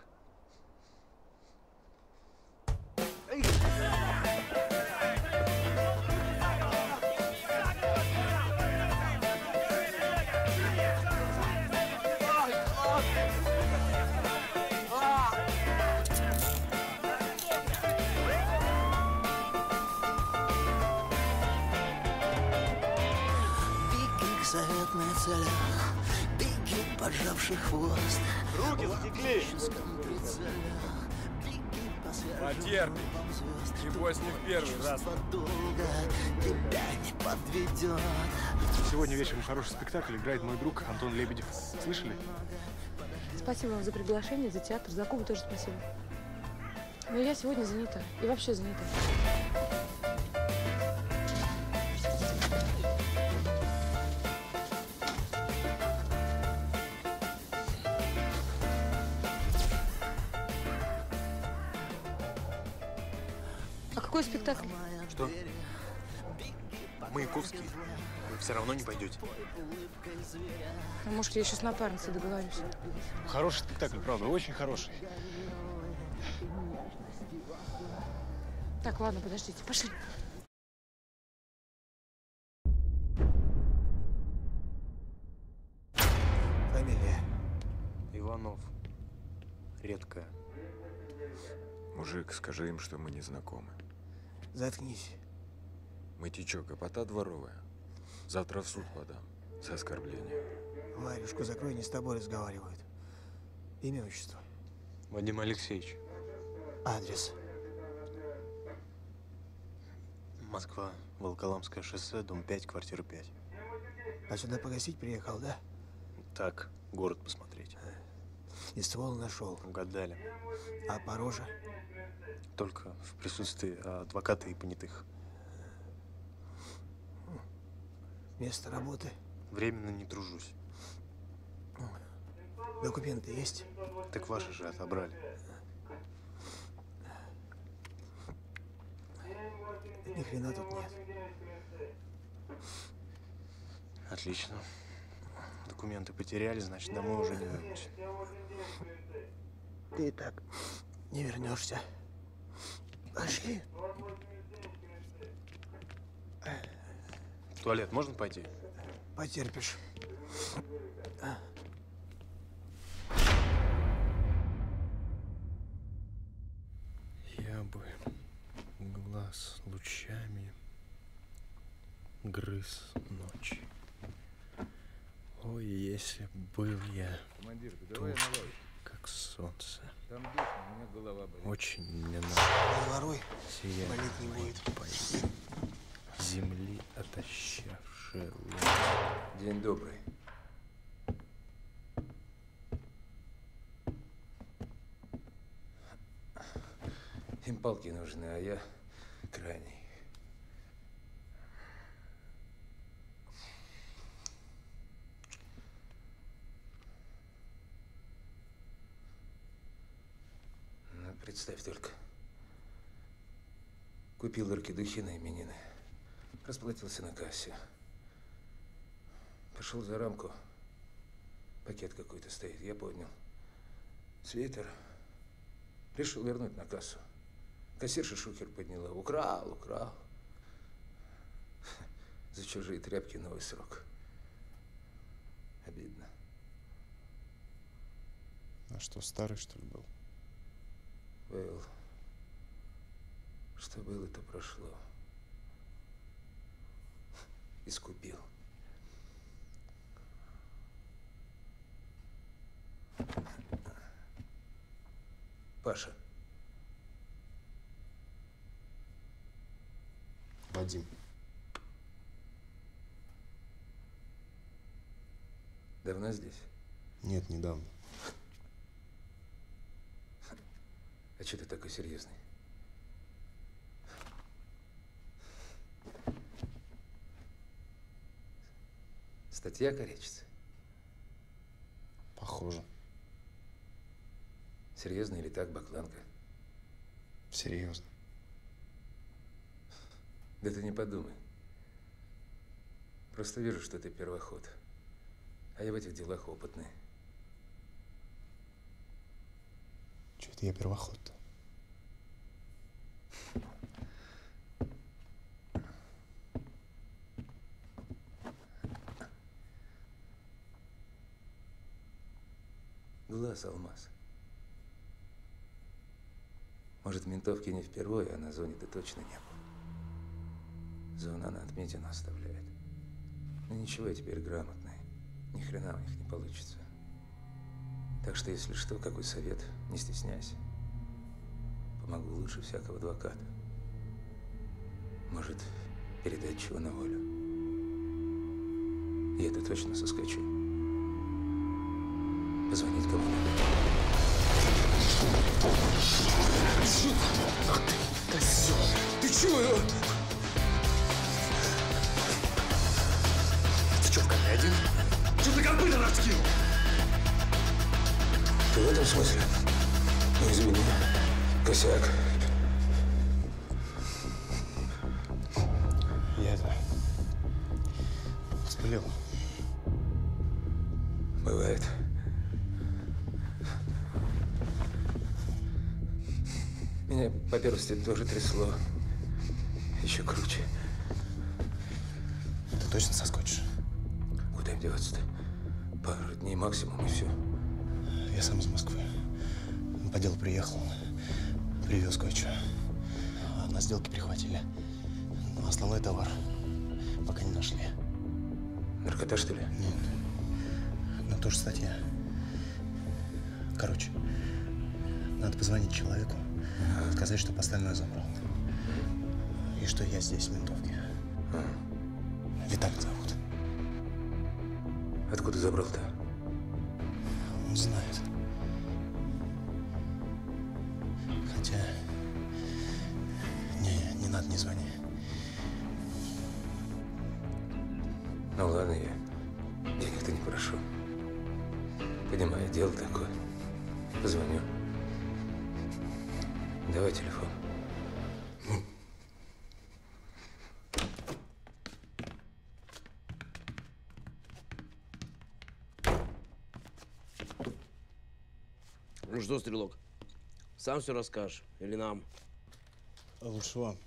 Заветная цель, беги, поджавший хвост. Руки затекли. Потерпи. Небось, не в первый раз. Тебя не подведет. Сегодня вечером хороший спектакль играет мой друг Антон Лебедев. Слышали? Спасибо вам за приглашение, за театр, за Кубу тоже спасибо. Но я сегодня занята. И вообще занята. А какой спектакль? Что? Маяковский. Вы все равно не пойдете. А может, я еще с напарницей договорюсь? Хороший спектакль, правда, очень хороший. Так, ладно, подождите, пошли. Фамилия? Иванов. Редкая. Мужик, скажи им, что мы не знакомы. Заткнись. Мытичок, гопота дворовая. Завтра в суд подам за оскорбление. Варюшку закрой, не с тобой разговаривают. Имя, отчество? Вадим Алексеевич. Адрес? Москва, Волоколамское шоссе, дом 5, квартира 5. А сюда погасить приехал, да? Так, город посмотреть. И ствол нашел. Угадали. А по роже? Только в присутствии адвоката и понятых. Место работы? Временно не тружусь. Документы есть? Так ваши же отобрали. Ни хрена тут нет. Отлично. Документы потеряли, значит, домой уже не вернусь. Ты и так не вернешься. Пошли. В туалет можно пойти? Потерпишь. Я бы глаз лучами грыз ночь. Ой, если б был я Командир, ты тут, давай я налаю. как солнце. Там душно, у меня голова болит. Очень мне надо. Не воруй, Сияние болеть не будет. пойми, земли отощавшая луна. День добрый. Им палки нужны, а я крайний. Ну, представь только. Купил Ирке духи на именины. Расплатился на кассе. Пошел за рамку. Пакет какой-то стоит, я поднял. Свитер. Решил вернуть на кассу. Кассирша шухер подняла. Украл, украл. За чужие тряпки новый срок. Обидно. А что, старый, что ли, был? Был. Что было, то прошло. Искупил. Паша. Вадим. Давно здесь? Нет, недавно. А что ты такой серьезный? Статья корячится? Похоже. Серьезно или так, бакланка? Серьезно. Да ты не подумай. Просто вижу, что ты первоход. А я в этих делах опытный. Че это я первоход-то? Глаз алмаз. Может, в ментовке не впервые, а на зоне-то точно не был. Зона на отметину оставляет. Но ничего, я теперь грамотный. Ни хрена у них не получится. Так что, если что, какой совет, не стесняйся. Помогу лучше всякого адвоката. Может, передать чего на волю. И это точно соскочу. Позвонить кому надо. Ах ты, козёл! Ты чего? Ты чё, в камере один? Чё ты копыта раскинул? Ты в этом смысле? Ну, извини. Косяк. Я это... вспылил. Бывает. Меня по первости тоже трясло. Еще круче. Ты точно соскочишь? Куда им деваться-то? Пару дней максимум и все. Я сам из Москвы. По делу приехал. Привез кое-что. На сделке прихватили. Но основной товар пока не нашли. Наркота, что ли? Нет. Но тоже статья. Короче, надо позвонить человеку, сказать, что остальное забрал. И что я здесь, в ментовке. Виталий зовут. Откуда забрал-то? Он знает. Хотя... Не надо, не звони. Ну ладно, я денег-то не прошу. Понимаю, дело такое. Позвоню. Давай телефон. Ну что, Стрелок, сам все расскажешь или нам? Лучше вам.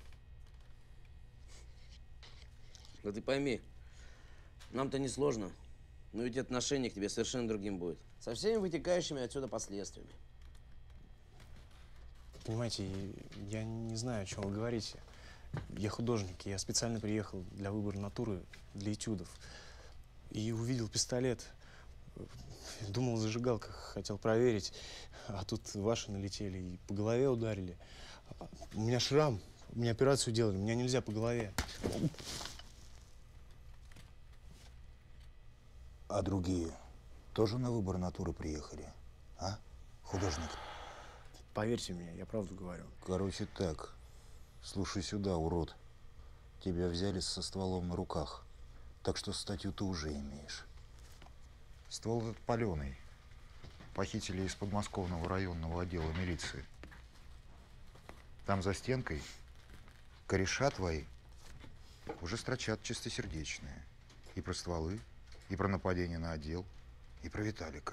Да ты пойми, нам-то не сложно, но ведь отношение к тебе совершенно другим будет. Со всеми вытекающими отсюда последствиями. Понимаете, я не знаю, о чем вы говорите. Я художник, я специально приехал для выбора натуры, для этюдов. И увидел пистолет. Думал, зажигалка, хотел проверить. А тут ваши налетели и по голове ударили. У меня шрам, мне операцию делали, меня нельзя по голове. А другие тоже на выбор натуры приехали, а, художник? Поверьте мне, я правду говорю. Короче так, слушай сюда, урод. Тебя взяли со стволом на руках, так что статью ты уже имеешь. Ствол этот паленый. Похитили из подмосковного районного отдела милиции. Там за стенкой кореша твои уже строчат чистосердечные. И про стволы, и про нападение на отдел, и про Виталика.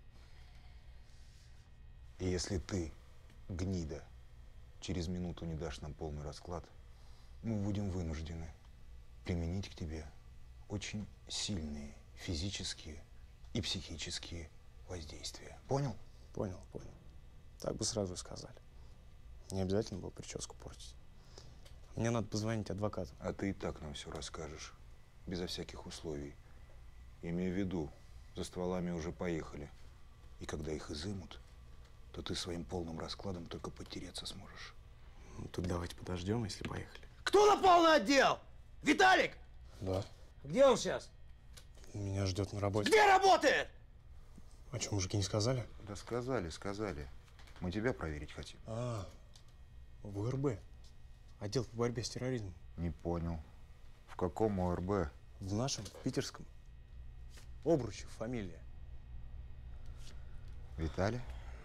И если ты, гнида, через минуту не дашь нам полный расклад, мы будем вынуждены применить к тебе очень сильные физические и психические воздействия. Понял? Понял, понял. Так бы сразу и сказали. Не обязательно было прическу портить. Мне надо позвонить адвокату. А ты и так нам все расскажешь, безо всяких условий. Имей в виду, за стволами уже поехали. И когда их изымут, то ты своим полным раскладом только потереться сможешь. Ну, так давайте подождем, если поехали. Кто напал на отдел? Виталик? Да. Где он сейчас? Меня ждет на работе. Где работает? А что, мужики не сказали? Да сказали, сказали. Мы тебя проверить хотим. А, в УРБ. Отдел по борьбе с терроризмом. Не понял. В каком ОРБ? В нашем, питерском. Обручев фамилия. Виталий?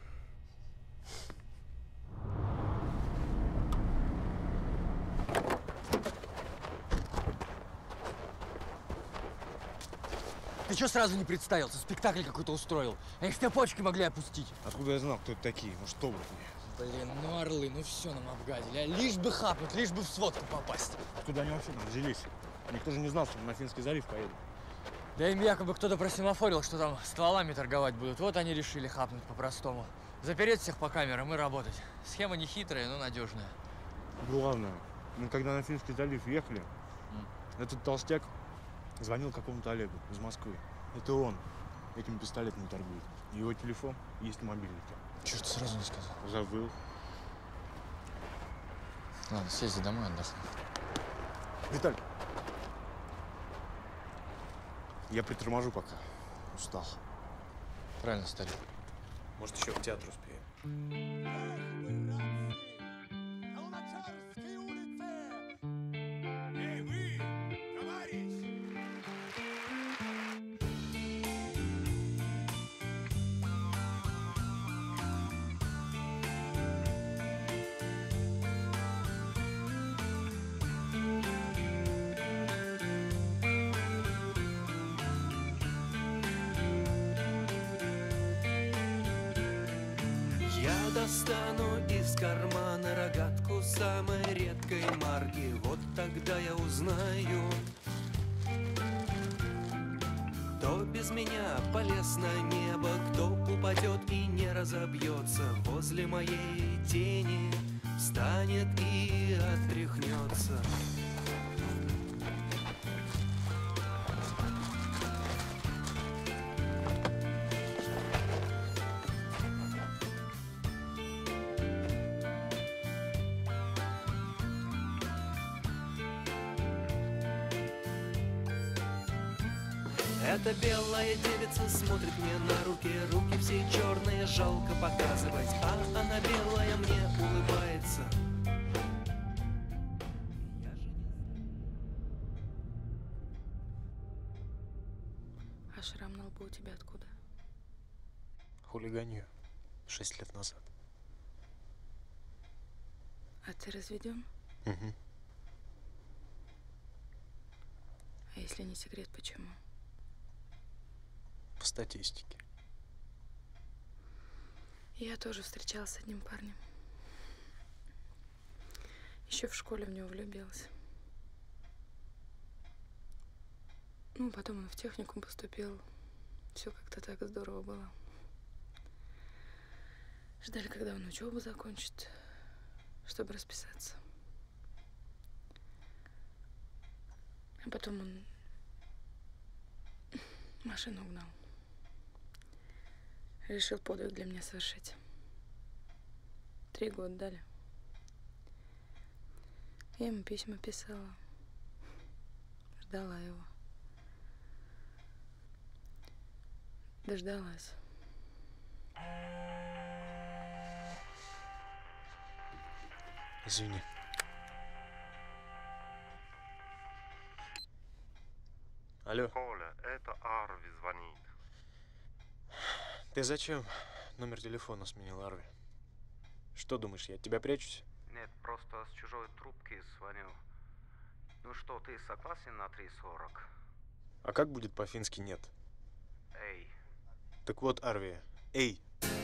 Ты что сразу не представился? Спектакль какой-то устроил. А их все почки могли опустить. Откуда я знал, кто это такие? Может, оборотни? Блин, ну орлы, ну все нам обгадили. А лишь бы хапнуть, лишь бы в сводку попасть. Откуда они вообще там взялись? Никто же не знал, что мы на Финский залив поедем. Да им якобы кто-то просимофорил, что там стволами торговать будут. Вот они решили хапнуть по-простому. Запереть всех по камерам и работать. Схема не хитрая, но надежная. Главное, мы когда на Финский залив ехали, этот толстяк звонил какому-то Олегу из Москвы. Это он этим пистолетом торгует. Его телефон есть в мобильнике. Чего ж ты сразу не сказал? Забыл. Ладно, съезди домой, отдохни. Виталь, я приторможу пока. Устал. Правильно, старик. Может, еще в театр успеем. Я достану из кармана рогатку самой редкой марки. Вот тогда я узнаю, кто без меня полез на небо, кто упадет и не разобьется возле моей тени, встанет и отряхнется. Эта белая девица смотрит мне на руки, руки все черные, жалко показывать, а она белая мне улыбается. А шрам на лбу у тебя откуда? Хулиганью 6 лет назад. А ты разведен? Угу. А если не секрет, почему? По статистике. Я тоже встречалась с одним парнем. Еще в школе в него влюбилась. Ну, потом он в техникум поступил. Все как-то так здорово было. Ждали, когда он учебу закончит, чтобы расписаться. А потом он машину угнал. Решил подвиг для меня совершить. 3 года дали. Я ему письма писала. Ждала его. Дождалась. Извини. Алло. Коля, это Арви звонит. Ты зачем номер телефона сменил, Арви? Что думаешь, я от тебя прячусь? Нет, просто с чужой трубки звоню. Ну что, ты согласен на 3:40? А как будет по-фински «нет»? Эй. Так вот, Арви, эй.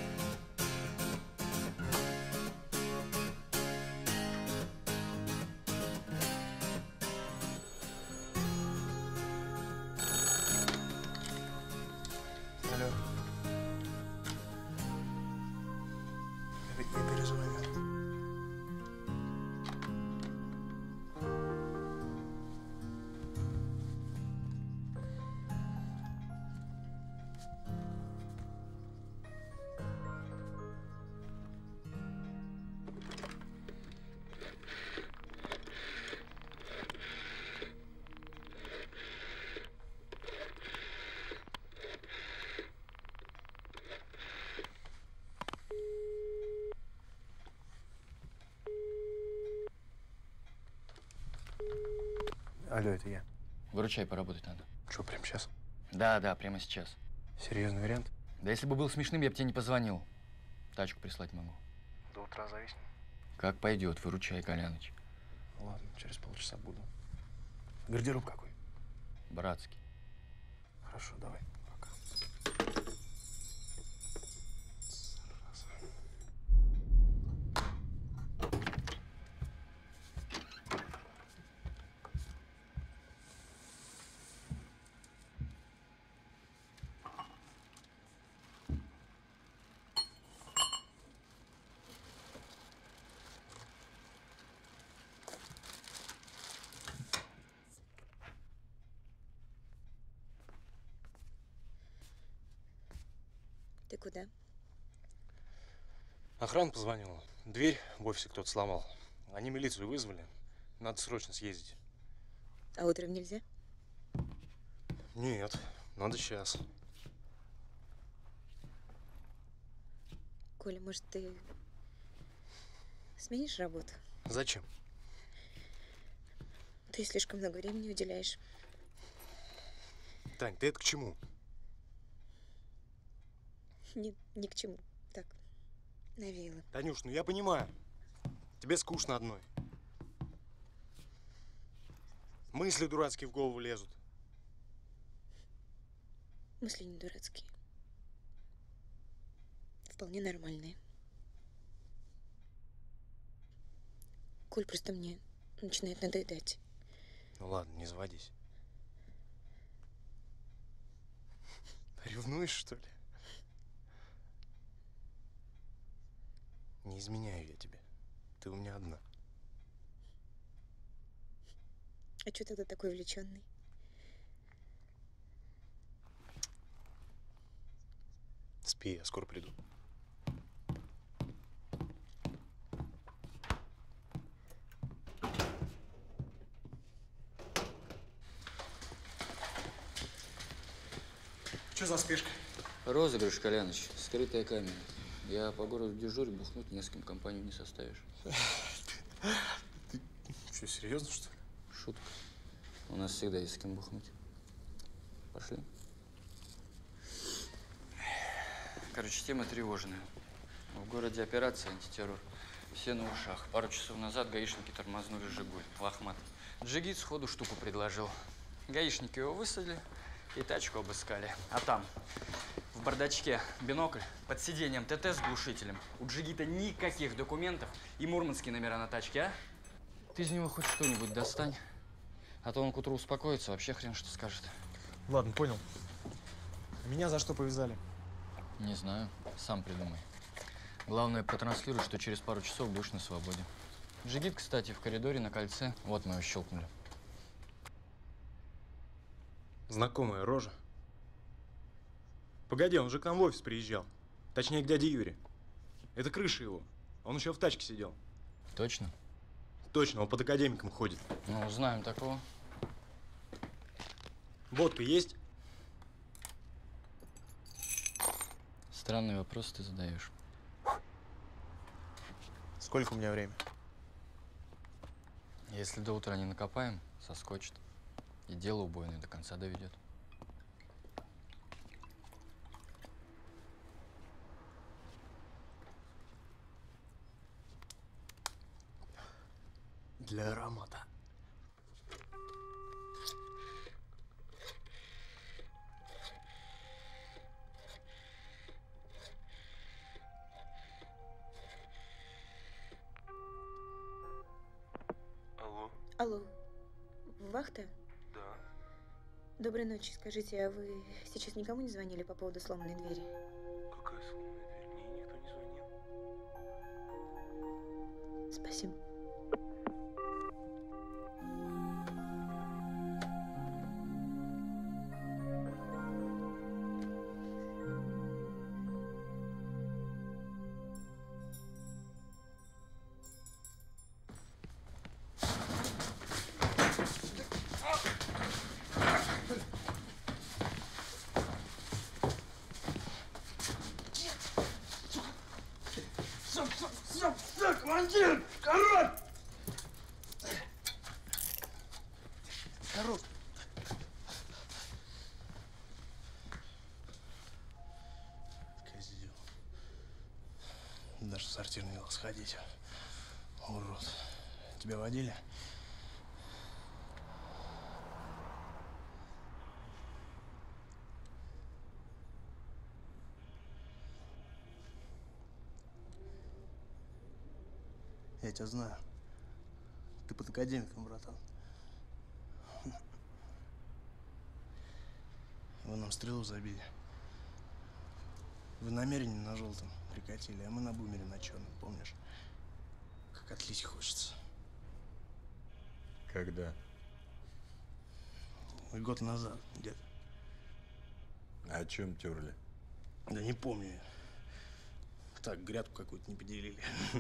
Алло. Не перезвонил. Алло, это я. Выручай, поработать надо. Что, прямо сейчас? Да, прямо сейчас. Серьезный вариант? Да если бы был смешным, я бы тебе не позвонил. Тачку прислать могу. До утра зависит. Как пойдет, выручай, Коляныч. Ладно, через полчаса буду. Гардероб какой? Братский. Хорошо, давай. Пока. Ты куда? Охрана позвонила. Дверь в офисе кто-то сломал. Они милицию вызвали. Надо срочно съездить. А утром нельзя? Нет, надо сейчас. Коля, может, ты сменишь работу? Зачем? Ты слишком много времени уделяешь. Тань, ты это к чему? Ни к чему. Так, навеяло. Танюш, ну я понимаю. Тебе скучно одной. Мысли дурацкие в голову лезут. Мысли не дурацкие. Вполне нормальные. Коль, просто мне начинает надоедать. Ну ладно, не заводись. Ревнуешь, что ли? Не изменяю я тебе. Ты у меня одна. А что тогда такой увлеченный? Спи, я скоро приду. Что за спешка? Розыгрыш, Коляныч, скрытая камера. Я по городу дежурю, бухнуть ни с кем компанию не составишь. Ты что, серьезно, что ли? Шутка. У нас всегда есть с кем бухнуть. Пошли. Короче, тема тревожная. В городе операция антитеррор. Все на ушах. Пару часов назад гаишники тормознули «Жигуль». Лохматый. Джигит сходу штуку предложил. Гаишники его высадили и тачку обыскали. А там, в бардачке, бинокль, под сиденьем ТТ с глушителем. У Джигита никаких документов и мурманские номера на тачке, а? Ты из него хоть что-нибудь достань. А то он к утру успокоится, вообще хрен что скажет. Ладно, понял. Меня за что повязали? Не знаю. Сам придумай. Главное, протранслируй, что через пару часов будешь на свободе. Джигит, кстати, в коридоре на кольце. Вот мы его щелкнули. Знакомая рожа. Погоди, он же к нам в офис приезжал. Точнее, к дяде Юре. Это крыша его. Он еще в тачке сидел. Точно? Точно, он под академиком ходит. Ну, знаем такого. Водка есть? Странный вопрос ты задаешь. Сколько у меня время? Если до утра не накопаем, соскочит. И дело убойное до конца доведет. Для аромата. Алло. Алло, вахта? Да. Доброй ночи. Скажите, а вы сейчас никому не звонили по поводу сломанной двери? Какая сломанная дверь? Мне никто не звонил. Спасибо. Все, командир! Король! Король! Козел. Даже в сортир не дал сходить. Урод. Тебя водили? Я тебя знаю. Ты под академиком, братан. Вы нам стрелу забили. Вы намеренно на желтом прикатили, а мы на бумере на черном, помнишь? Как отлить хочется. Когда? Год назад где-то. А о чем терли? Да не помню. Так, грядку какую-то не поделили.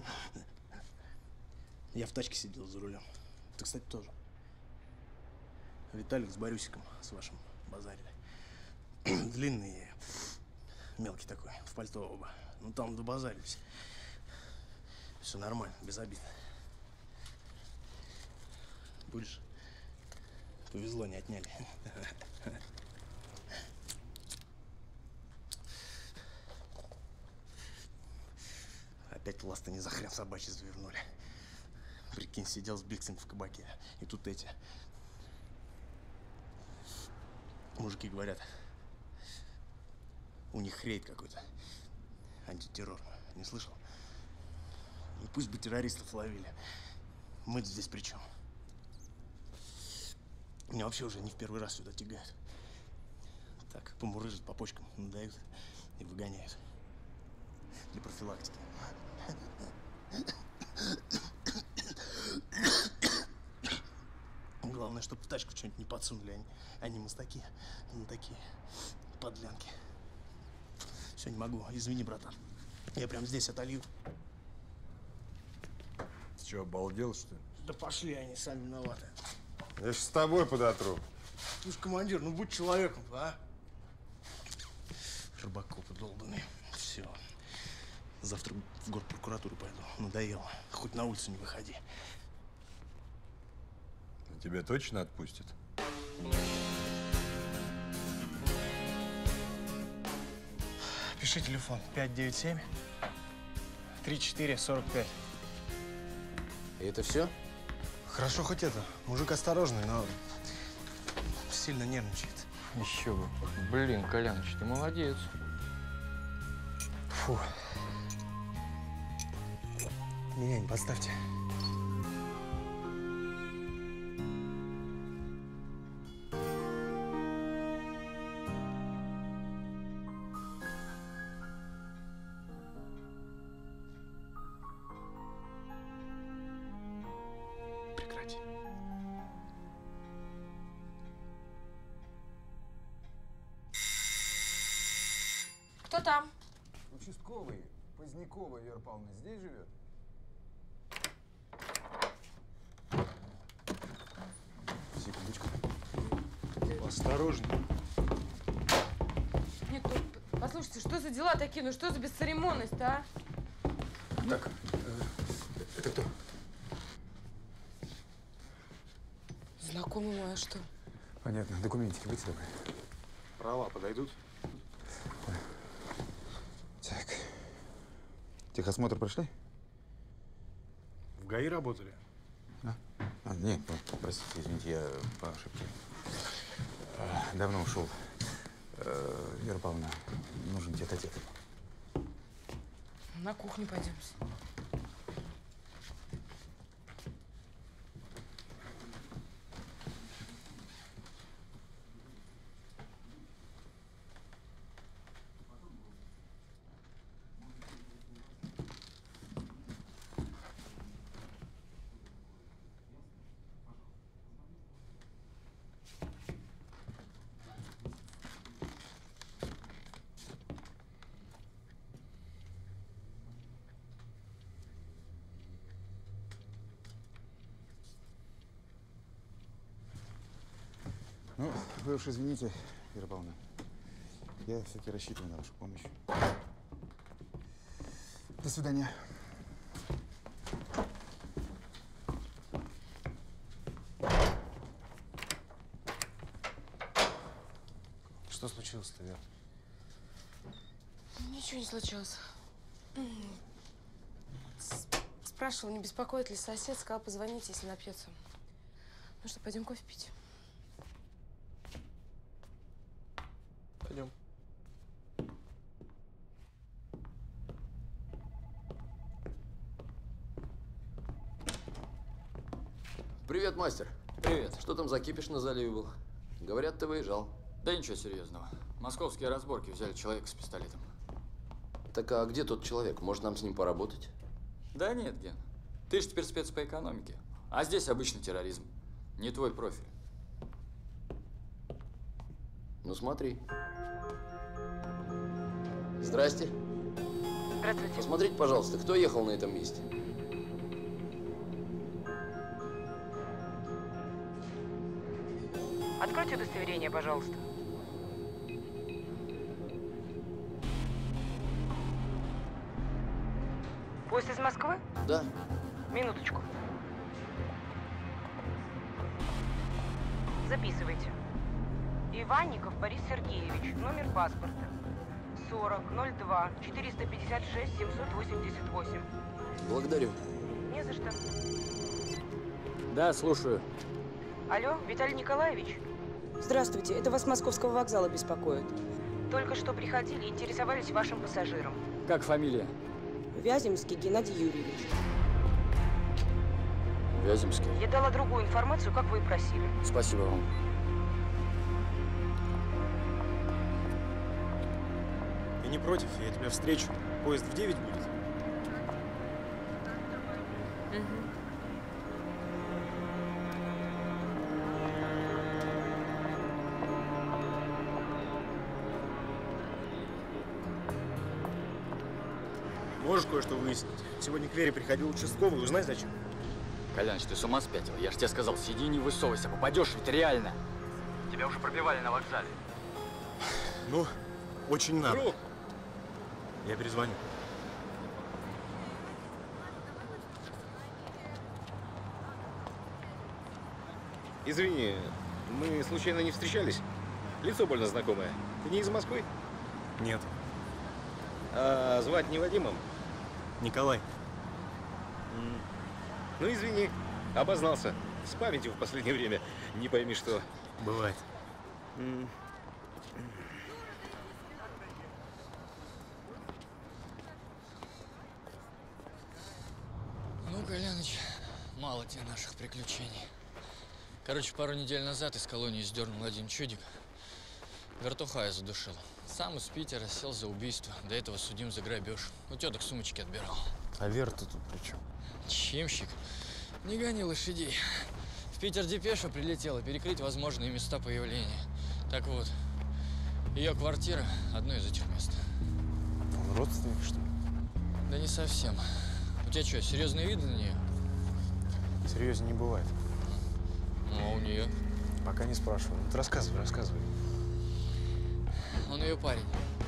Я в тачке сидел за рулем. Ты, кстати, тоже. Виталик с Борюсиком, с вашим, базарили. Длинный, мелкий такой, в пальто оба. Ну там добазарились. Все нормально, без обид. Будешь? Повезло, не отняли. Опять ласты не за хрен собачий завернули. Прикинь, сидел с Биксом в кабаке. И тут эти мужики говорят, у них рейд какой-то, антитеррор. Не слышал? И пусть бы террористов ловили. Мы здесь при чем? Меня вообще уже не в первый раз сюда тягают. Так, помурыжат, по почкам надают и выгоняют. Для профилактики. Главное, чтобы в тачку что-нибудь не подсунули. Они мастаки, не такие подлянки. Все, не могу. Извини, братан. Я прям здесь отолью. Ты что, обалдел, что ли? Да пошли, они сами виноваты. Я ж с тобой подотру. Слушай, командир, ну будь человеком, а? Рыбакопы долбаные. Все. Завтра в горпрокуратуру пойду. Надоело. Хоть на улицу не выходи. Тебя точно отпустят? Пиши телефон. 597 34 45. И это все? Хорошо хоть это. Мужик осторожный, но сильно нервничает. Еще бы. Блин, Коляныч, ты молодец. Фу. Меня не подставьте. Кто там? Участковый Позднякова Вера Павловна здесь живет? Секундочку. Осторожней. Нет, ну, послушайте, что за дела такие? Ну что за бесцеремонность-то, а? Так, это кто? Знакомый мой, а что? Понятно. Документики будьте добры. Права подойдут? Так. Техосмотр прошли? В ГАИ работали? Нет, простите, извините, я по ошибке. Давно ушел. Вера Павловна, нужен тет-а-тет. На кухню пойдемте. Ну, вы уж извините, Вера Павловна. Я все-таки рассчитываю на вашу помощь. До свидания. Что случилось-то, Вер? Ничего не случилось. Спрашивал, не беспокоит ли сосед, сказал, позвоните, если напьется. Ну что, пойдем кофе пить? Пойдем. Привет, мастер. Привет. Что там за кипиш на заливе был? Говорят, ты выезжал. Да ничего серьезного. Московские разборки взяли человека с пистолетом. Так а где тот человек? Может, нам с ним поработать? Да нет, Ген. Ты же теперь спец по экономике. А здесь обычный терроризм. Не твой профиль. Ну смотри. Здрасте. Здравствуйте. Посмотрите, пожалуйста, кто ехал на этом месте. Откройте удостоверение, пожалуйста. Поезд из Москвы? Да. Минуточку. Записывайте. Иванников Борис Сергеевич, номер паспорта 40 02 456 788. Благодарю. Не за что. Да, слушаю. Алло, Виталий Николаевич? Здравствуйте, это вас с Московского вокзала беспокоит. Только что приходили и интересовались вашим пассажиром. Как фамилия? Вяземский Геннадий Юрьевич. Вяземский. Я дала другую информацию, как вы и просили. Спасибо вам. Я не против, я тебя встречу. Поезд в 9 будет? Можешь кое-что выяснить? Сегодня к Вере приходил участковый, узнай зачем. Коляныч, ты с ума спятил? Я же тебе сказал, сиди и не высовывайся, попадешь ведь реально. Тебя уже пробивали на вокзале. Ну, очень надо. Друг. Я перезвоню. Извини, мы случайно не встречались? Лицо больно знакомое. Ты не из Москвы? Нет. А звать не Вадимом? Николай. Ну, извини, обознался. С памятью в последнее время. Не пойми, что. Бывает. Ну, Коляныч, мало тебе наших приключений. Короче, пару недель назад из колонии сдернул один чудик. Вертухая задушил. Сам из Питера сел за убийство. До этого судим за грабеж. У теток сумочки отбирал. А Вера-то тут при чем? Чемщик. Не гони лошадей. В Питер депеша прилетела перекрыть возможные места появления. Так вот, ее квартира – одно из этих мест. Родственник, что ли? Да не совсем. У тебя что, серьезные виды на нее? Серьезнее не бывает. Ну, а у нее? Пока не спрашиваю. Ну, ты рассказывай, рассказывай. Он ее парень.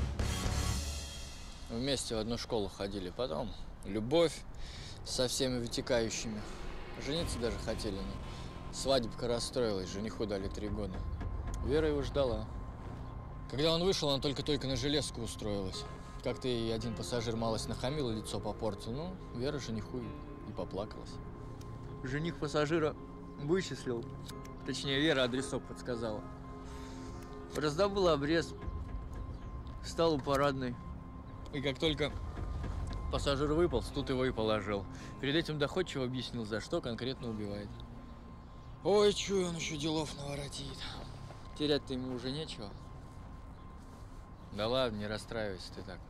Вместе в одну школу ходили. Потом любовь со всеми вытекающими. Жениться даже хотели, но свадебка расстроилась. Жениху дали 3 года. Вера его ждала. Когда он вышел, она только-только на железку устроилась. Как-то ей один пассажир малость нахамил и лицо попортил. Ну, Вера жениху и поплакалась. Жених пассажира вычислил. Точнее, Вера адресок подсказала. Раздобыл обрез. Встал у парадной. И как только пассажир выполз, тут его и положил. Перед этим доходчиво объяснил, за что конкретно убивает. Ой, чую, он еще делов наворотит. Терять-то ему уже нечего. Да ладно, не расстраивайся ты так.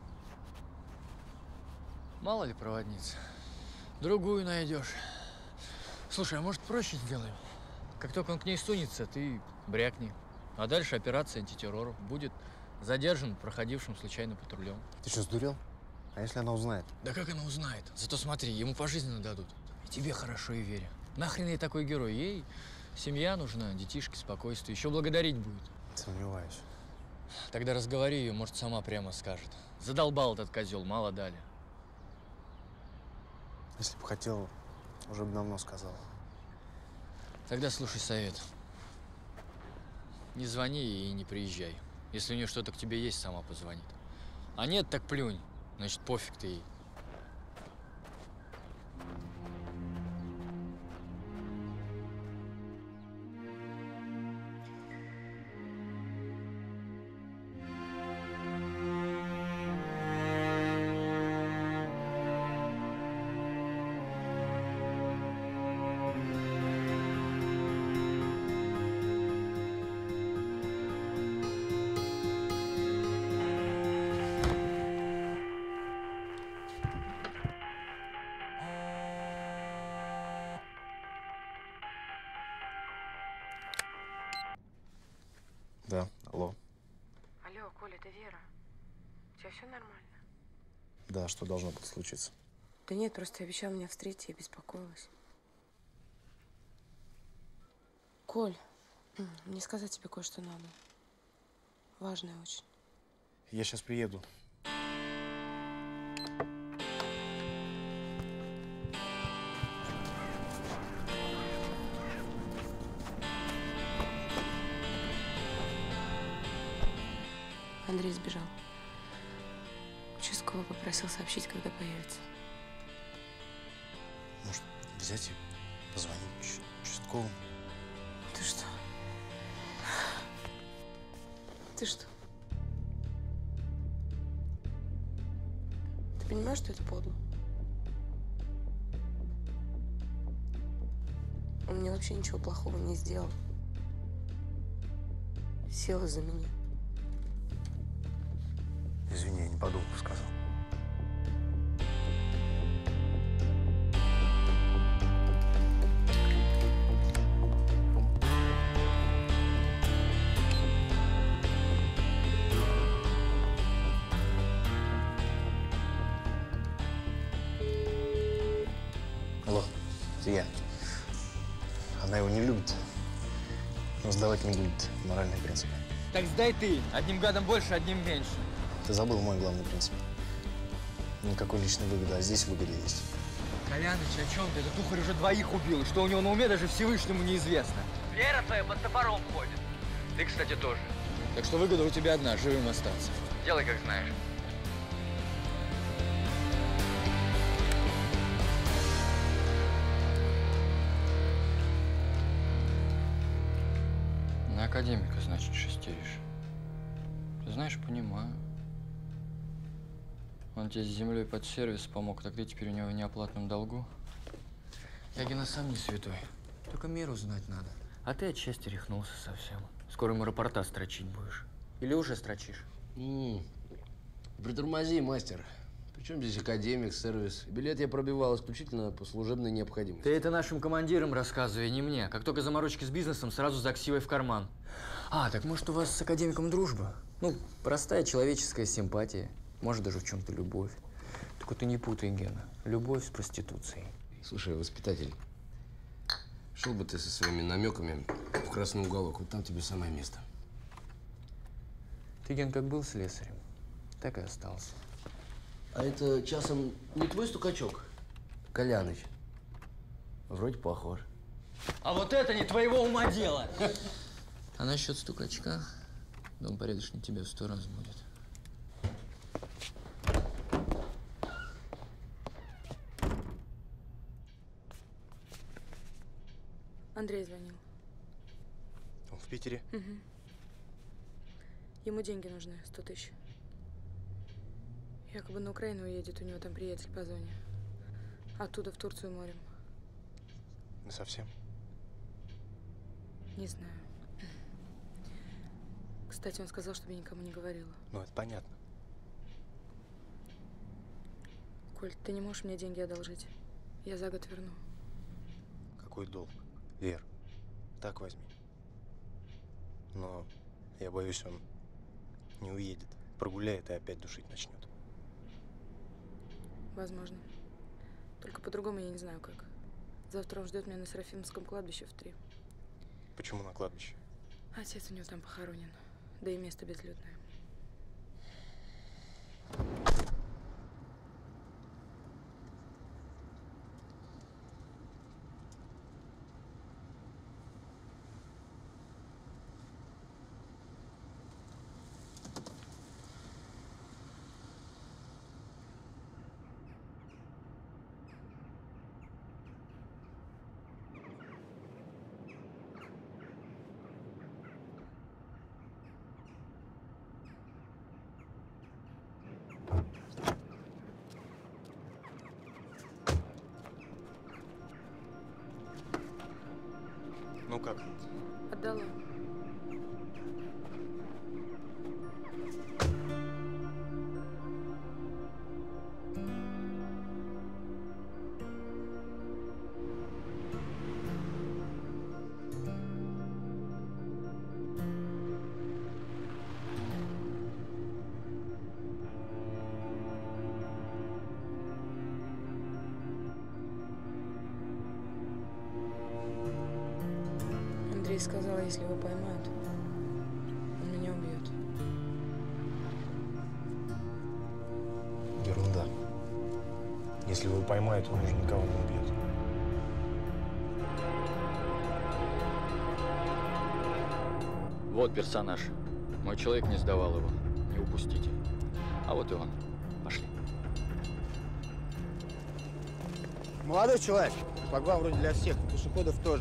Мало ли проводниц. Другую найдешь. Слушай, а может проще сделаем? Как только он к ней сунется, ты брякни. А дальше операция антитеррора. Будет задержан проходившим случайно патрулем. Ты что, сдурел? А если она узнает? Да как она узнает? Зато смотри, ему пожизненно дадут. И тебе хорошо, и Вере. Нахрен ей такой герой? Ей семья нужна, детишки, спокойствие. Еще благодарить будет. Сомневаюсь. Тогда разговори ее, может, сама прямо скажет. Задолбал этот козел, мало дали. Если бы хотел, уже бы давно сказал. Тогда слушай совет. Не звони ей и не приезжай. Если у нее что-то к тебе есть, сама позвонит. А нет, так плюнь. Значит, пофиг ты ей. Да, алло. Алло, Коля, это Вера. У тебя все нормально? Да, что должно было случиться? Да нет, просто обещал меня встретить, я беспокоилась. Коль, мне сказать тебе кое-что надо. Важное очень. Я сейчас приеду. Андрей сбежал. Участковый попросил сообщить, когда появится. Может, взять и позвонить участковому? Ты что? Ты что? Ты понимаешь, что это подло? Он мне вообще ничего плохого не сделал. Сел из-за меня. Извини, я не подумал, сказал. Алло, это я. Она его не любит, но сдавать не будет. Моральные принципы. Так сдай ты. Одним гадом больше, одним меньше. Ты забыл мой главный принцип. Никакой личной выгоды, а здесь выгода есть. Коляныч, о чем ты? Этот ухарь уже 2 убил. И что у него на уме, даже Всевышнему неизвестно. Вера твоя под топором ходит. Ты, кстати, тоже. Так что выгода у тебя одна – живым остаться. Делай, как знаешь. На академика, значит, шестеришь. Ты знаешь, понимаю. Он тебе с землей под сервис помог, так ты теперь у него в неоплатном долгу. Ягина сам не святой. Только меру знать надо. А ты от счастья рехнулся совсем. Скоро ему рапорта строчить будешь. Или уже строчишь? Притормози, мастер. Причем здесь академик, сервис? Билет я пробивал исключительно по служебной необходимости. Ты это нашим командирам рассказывай, не мне. Как только заморочки с бизнесом, сразу за ксивой в карман. А, так может у вас с академиком дружба? Ну, простая человеческая симпатия. Может, даже в чем-то любовь. Только ты не путай, Гена. Любовь с проституцией. Слушай, воспитатель, шел бы ты со своими намеками в красный уголок. Вот там тебе самое место. Ты, Ген, как был слесарем, так и остался. А это часом не твой стукачок, Коляныч? Вроде похож. А вот это не твоего ума дело! А насчет стукачка, да он порядочнее тебя в 100 раз будет. Андрей звонил. Он в Питере? Угу. Ему деньги нужны, 100 000. Якобы на Украину уедет, у него там приятель по зоне. Оттуда в Турцию морем. Совсем? Не знаю. Кстати, он сказал, чтобы я никому не говорила. Ну, это понятно. Коль, ты не можешь мне деньги одолжить? Я за год верну. Какой долг? Вер, так возьми. Но я боюсь, он не уедет. Прогуляет и опять душить начнет. Возможно. Только по-другому я не знаю как. Завтра он ждет меня на Серафимовском кладбище в 3. Почему на кладбище? Отец у него там похоронен. Да и место безлюдное. Ну как? Отдала. Андрей сказал, если его поймают, он меня убьет. Ерунда. Если его поймают, он уже никого не убьет. Вот персонаж. Мой человек не сдавал его. Не упустите. А вот и он. Пошли. Молодой человек, шлагбаум вроде для всех, пешеходов тоже.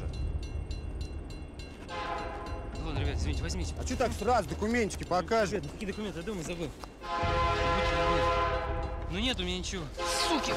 Ладно, ребят, извините, возьмите. А что так сразу? Документики покажешь. Ребят, какие документы? Я дома забыл. Ну нет у меня ничего. Суки!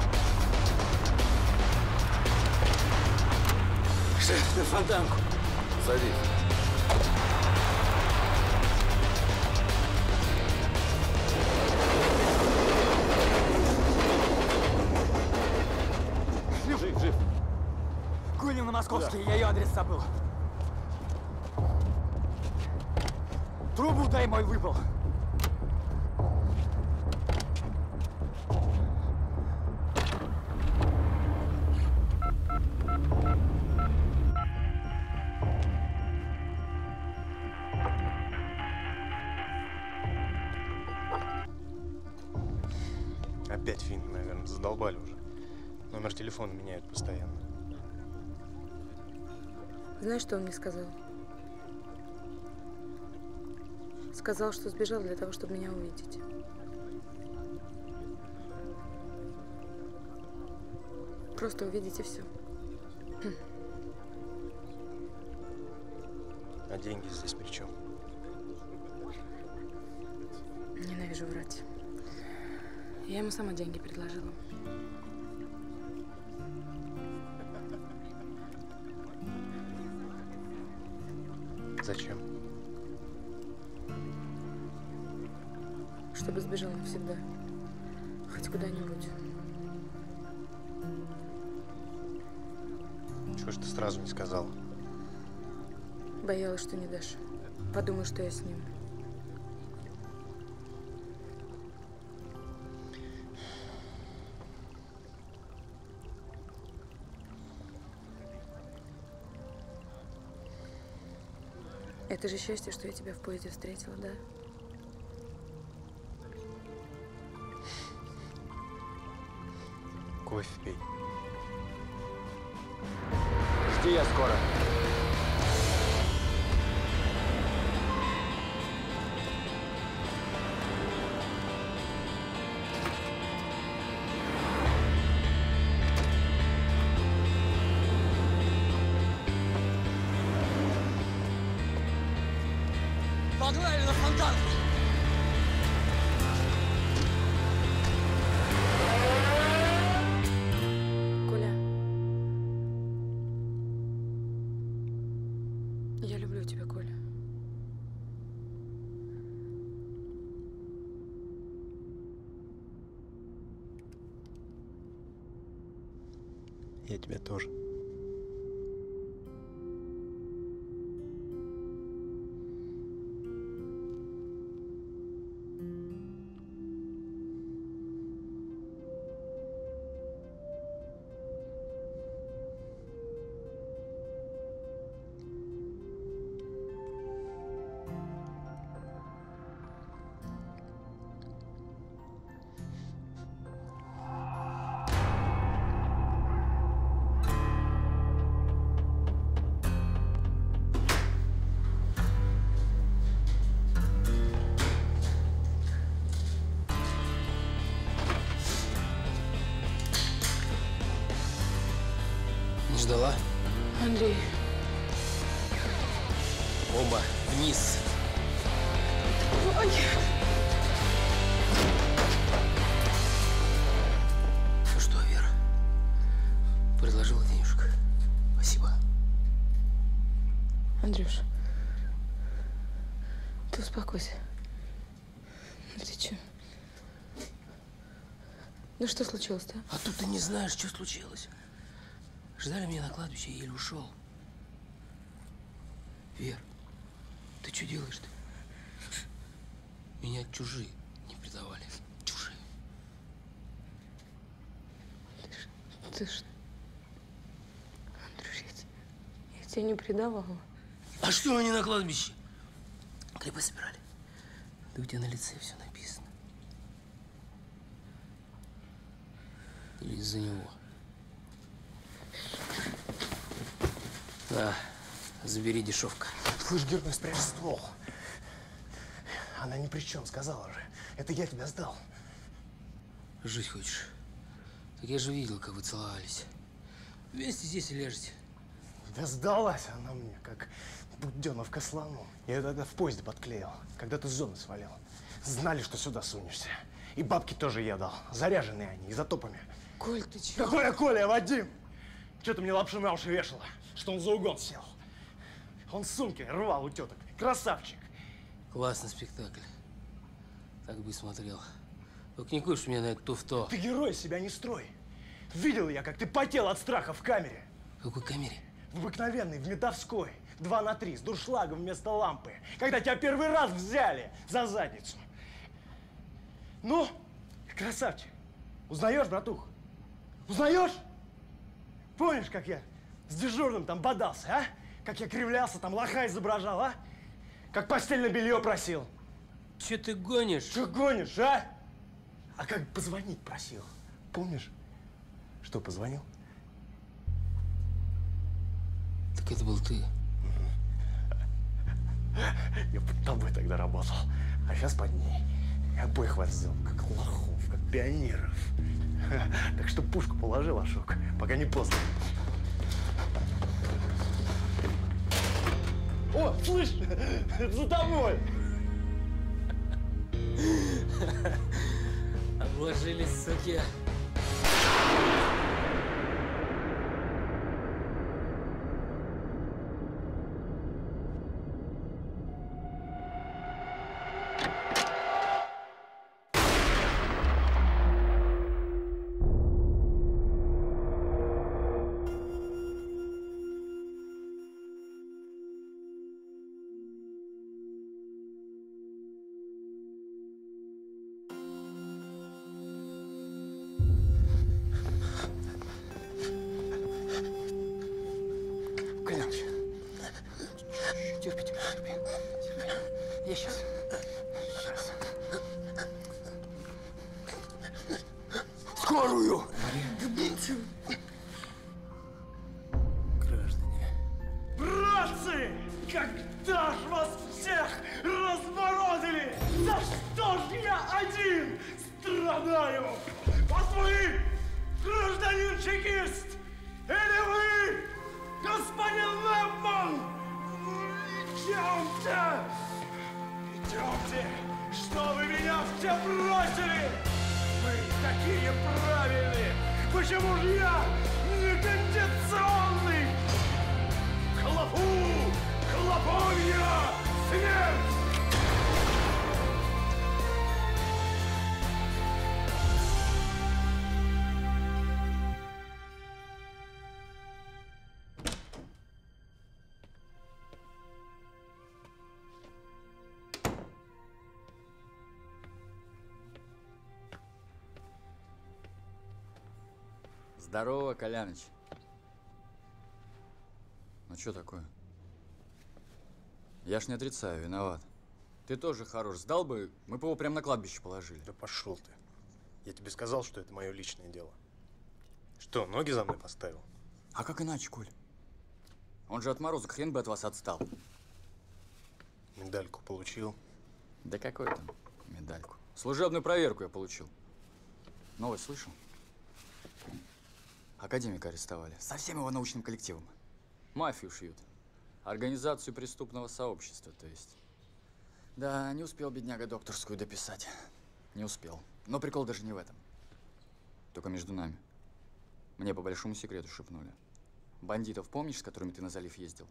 На фонтанку. Садись. Жив. Гоним на Московский, я ее адрес забыл. Трубу дай, мой выпал. Опять финны, наверное, задолбали уже. Номер телефона меняют постоянно. Знаешь, что он мне сказал? Сказал, что сбежал для того, чтобы меня увидеть. Просто увидеть и все. А деньги здесь при чем? Ненавижу врать. Я ему сама деньги предложила. Зачем? Чтобы сбежал навсегда. Хоть куда-нибудь. Чего ж ты сразу не сказала? Боялась, что не дашь. Подумай, что я с ним. Это же счастье, что я тебя в поезде встретила, да? Кофе пей. Жди, я скоро. Погнали на фонтан! Коля, я люблю тебя, Коля. Я тебя тоже. Не ждала? Андрей. Оба вниз. Ой. Ну что, Вера, предложила денежку. Спасибо. Андрюш, ты успокойся. Ну ты чё? Ну что случилось-то? А тут ты не знаешь, что случилось. Ждали меня на кладбище, я еле ушел. Вер, ты что делаешь-то? Меня чужие не предавали. Чужие. Ты ж... Андрюш, я тебя не предавала. А что они на кладбище? Грибы собирали. Да у тебя на лице все написано. Или из-за него? Да, забери, дешевка. Слышь, Герман, спрячь ствол. Она ни при чем, сказала же. Это я тебя сдал. Жить хочешь? Так я же видел, как вы целовались. Вместе здесь и ляжете. Да сдалась она мне, как буденовка слону. Я ее тогда в поезде подклеил, когда ты с зоны свалил. Знали, что сюда сунешься. И бабки тоже я дал. Заряженные они, изотопами. Коль, ты чего? Какой я Коля, Вадим? Что ты мне лапшу на уши вешала? Что он за угон сел? Он сумки рвал у теток. Красавчик. Классный спектакль. Так бы и смотрел. Только не кушай меня на это туфто. Ты герой себя не строй. Видел я, как ты потел от страха в камере. В какой камере? В обыкновенной, в Метовской. 2×3, с дуршлагом вместо лампы. Когда тебя первый раз взяли за задницу. Ну, красавчик. Узнаешь, братух? Узнаешь? Помнишь, как я с дежурным там бодался, а? Как я кривлялся, там лоха изображал, а? Как постельное белье просил. Че ты гонишь? Че гонишь, а? А как позвонить просил? Помнишь? Что, позвонил? Так это был ты. Я под тобой тогда работал, а сейчас под ней. И обоих вас взял, как лохов, как пионеров. Так что пушку положил, Ашок, пока не поздно. О, слышь, это за тобой. Обложились, суки. Я сейчас. Скорую! Граждане. Братцы! Когда ж вас всех разморозили? За что ж я один страдаю? Вот вы, гражданин-чекист! Или вы, господин Лэпман? Идемте! Идемте! Что вы меня все бросили? Вы такие правильные! Почему же я не кондиционный? Хлопу! Хлопунья! Смерть! Здорово, Коляныч. Ну что такое? Я ж не отрицаю, виноват. Ты тоже хорош. Сдал бы, мы бы его прямо на кладбище положили. Да пошел ты. Я тебе сказал, что это мое личное дело. Что, ноги за мной поставил? А как иначе, Коль? Он же отморозок, хрен бы от вас отстал. Медальку получил. Да какой там медальку? Служебную проверку я получил. Новость слышал? Академика арестовали. Со всем его научным коллективом. Мафию шьют. Организацию преступного сообщества, то есть. Да, не успел бедняга докторскую дописать. Не успел. Но прикол даже не в этом. Только между нами. Мне по большому секрету шепнули. Бандитов помнишь, с которыми ты на залив ездил?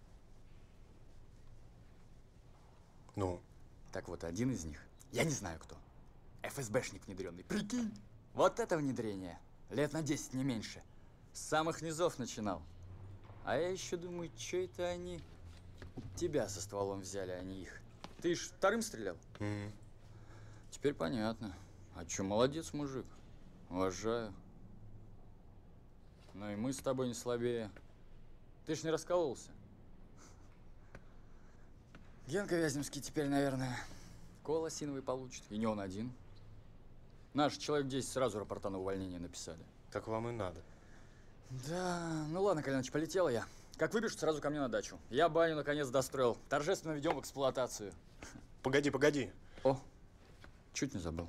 Ну? Так вот, один из них, я не знаю кто. ФСБшник внедренный. Прикинь! Вот это внедрение! Лет на 10, не меньше. С самых низов начинал. А я еще думаю, что это они тебя со стволом взяли, а не их. Ты ж вторым стрелял? Теперь понятно. А че, молодец, мужик. Уважаю. Ну и мы с тобой не слабее. Ты ж не раскололся. Генка Вяземский теперь, наверное, кол осиновый получит. И не он один. Наш человек 10 сразу рапорта на увольнение написали. Так вам и надо. Да, ну ладно, Коляныч, полетел я. Как выбежу, сразу ко мне на дачу. Я баню наконец достроил. Торжественно ведем в эксплуатацию. Погоди, погоди. О, чуть не забыл.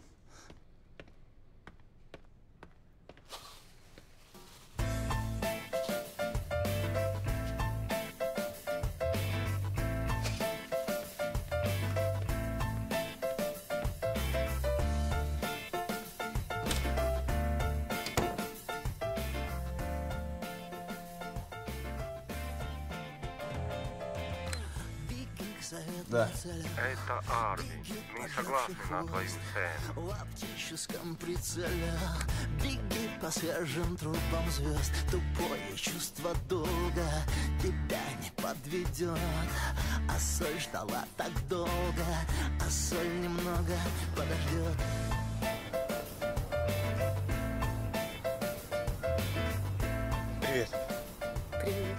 Да. Это Арми. Мы согласны на твою цену. В оптическом прицеле беги по свежим трубам звезд. Тупое чувство долга тебя не подведет. А соль ждала так долго, а соль немного подождет. Привет. Привет.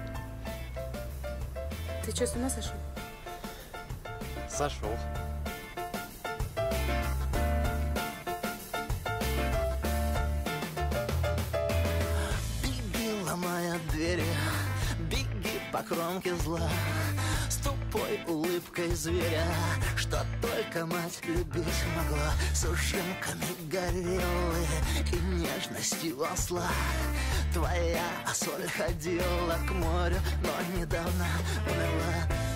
Ты что, с ума сошел? Сошел. Беги, ломая двери, беги по кромке зла, с тупой улыбкой зверя, что только мать любить могла, с ужимками гориллы и нежностью осла. Твоя соль ходила к морю, но недавно умерла.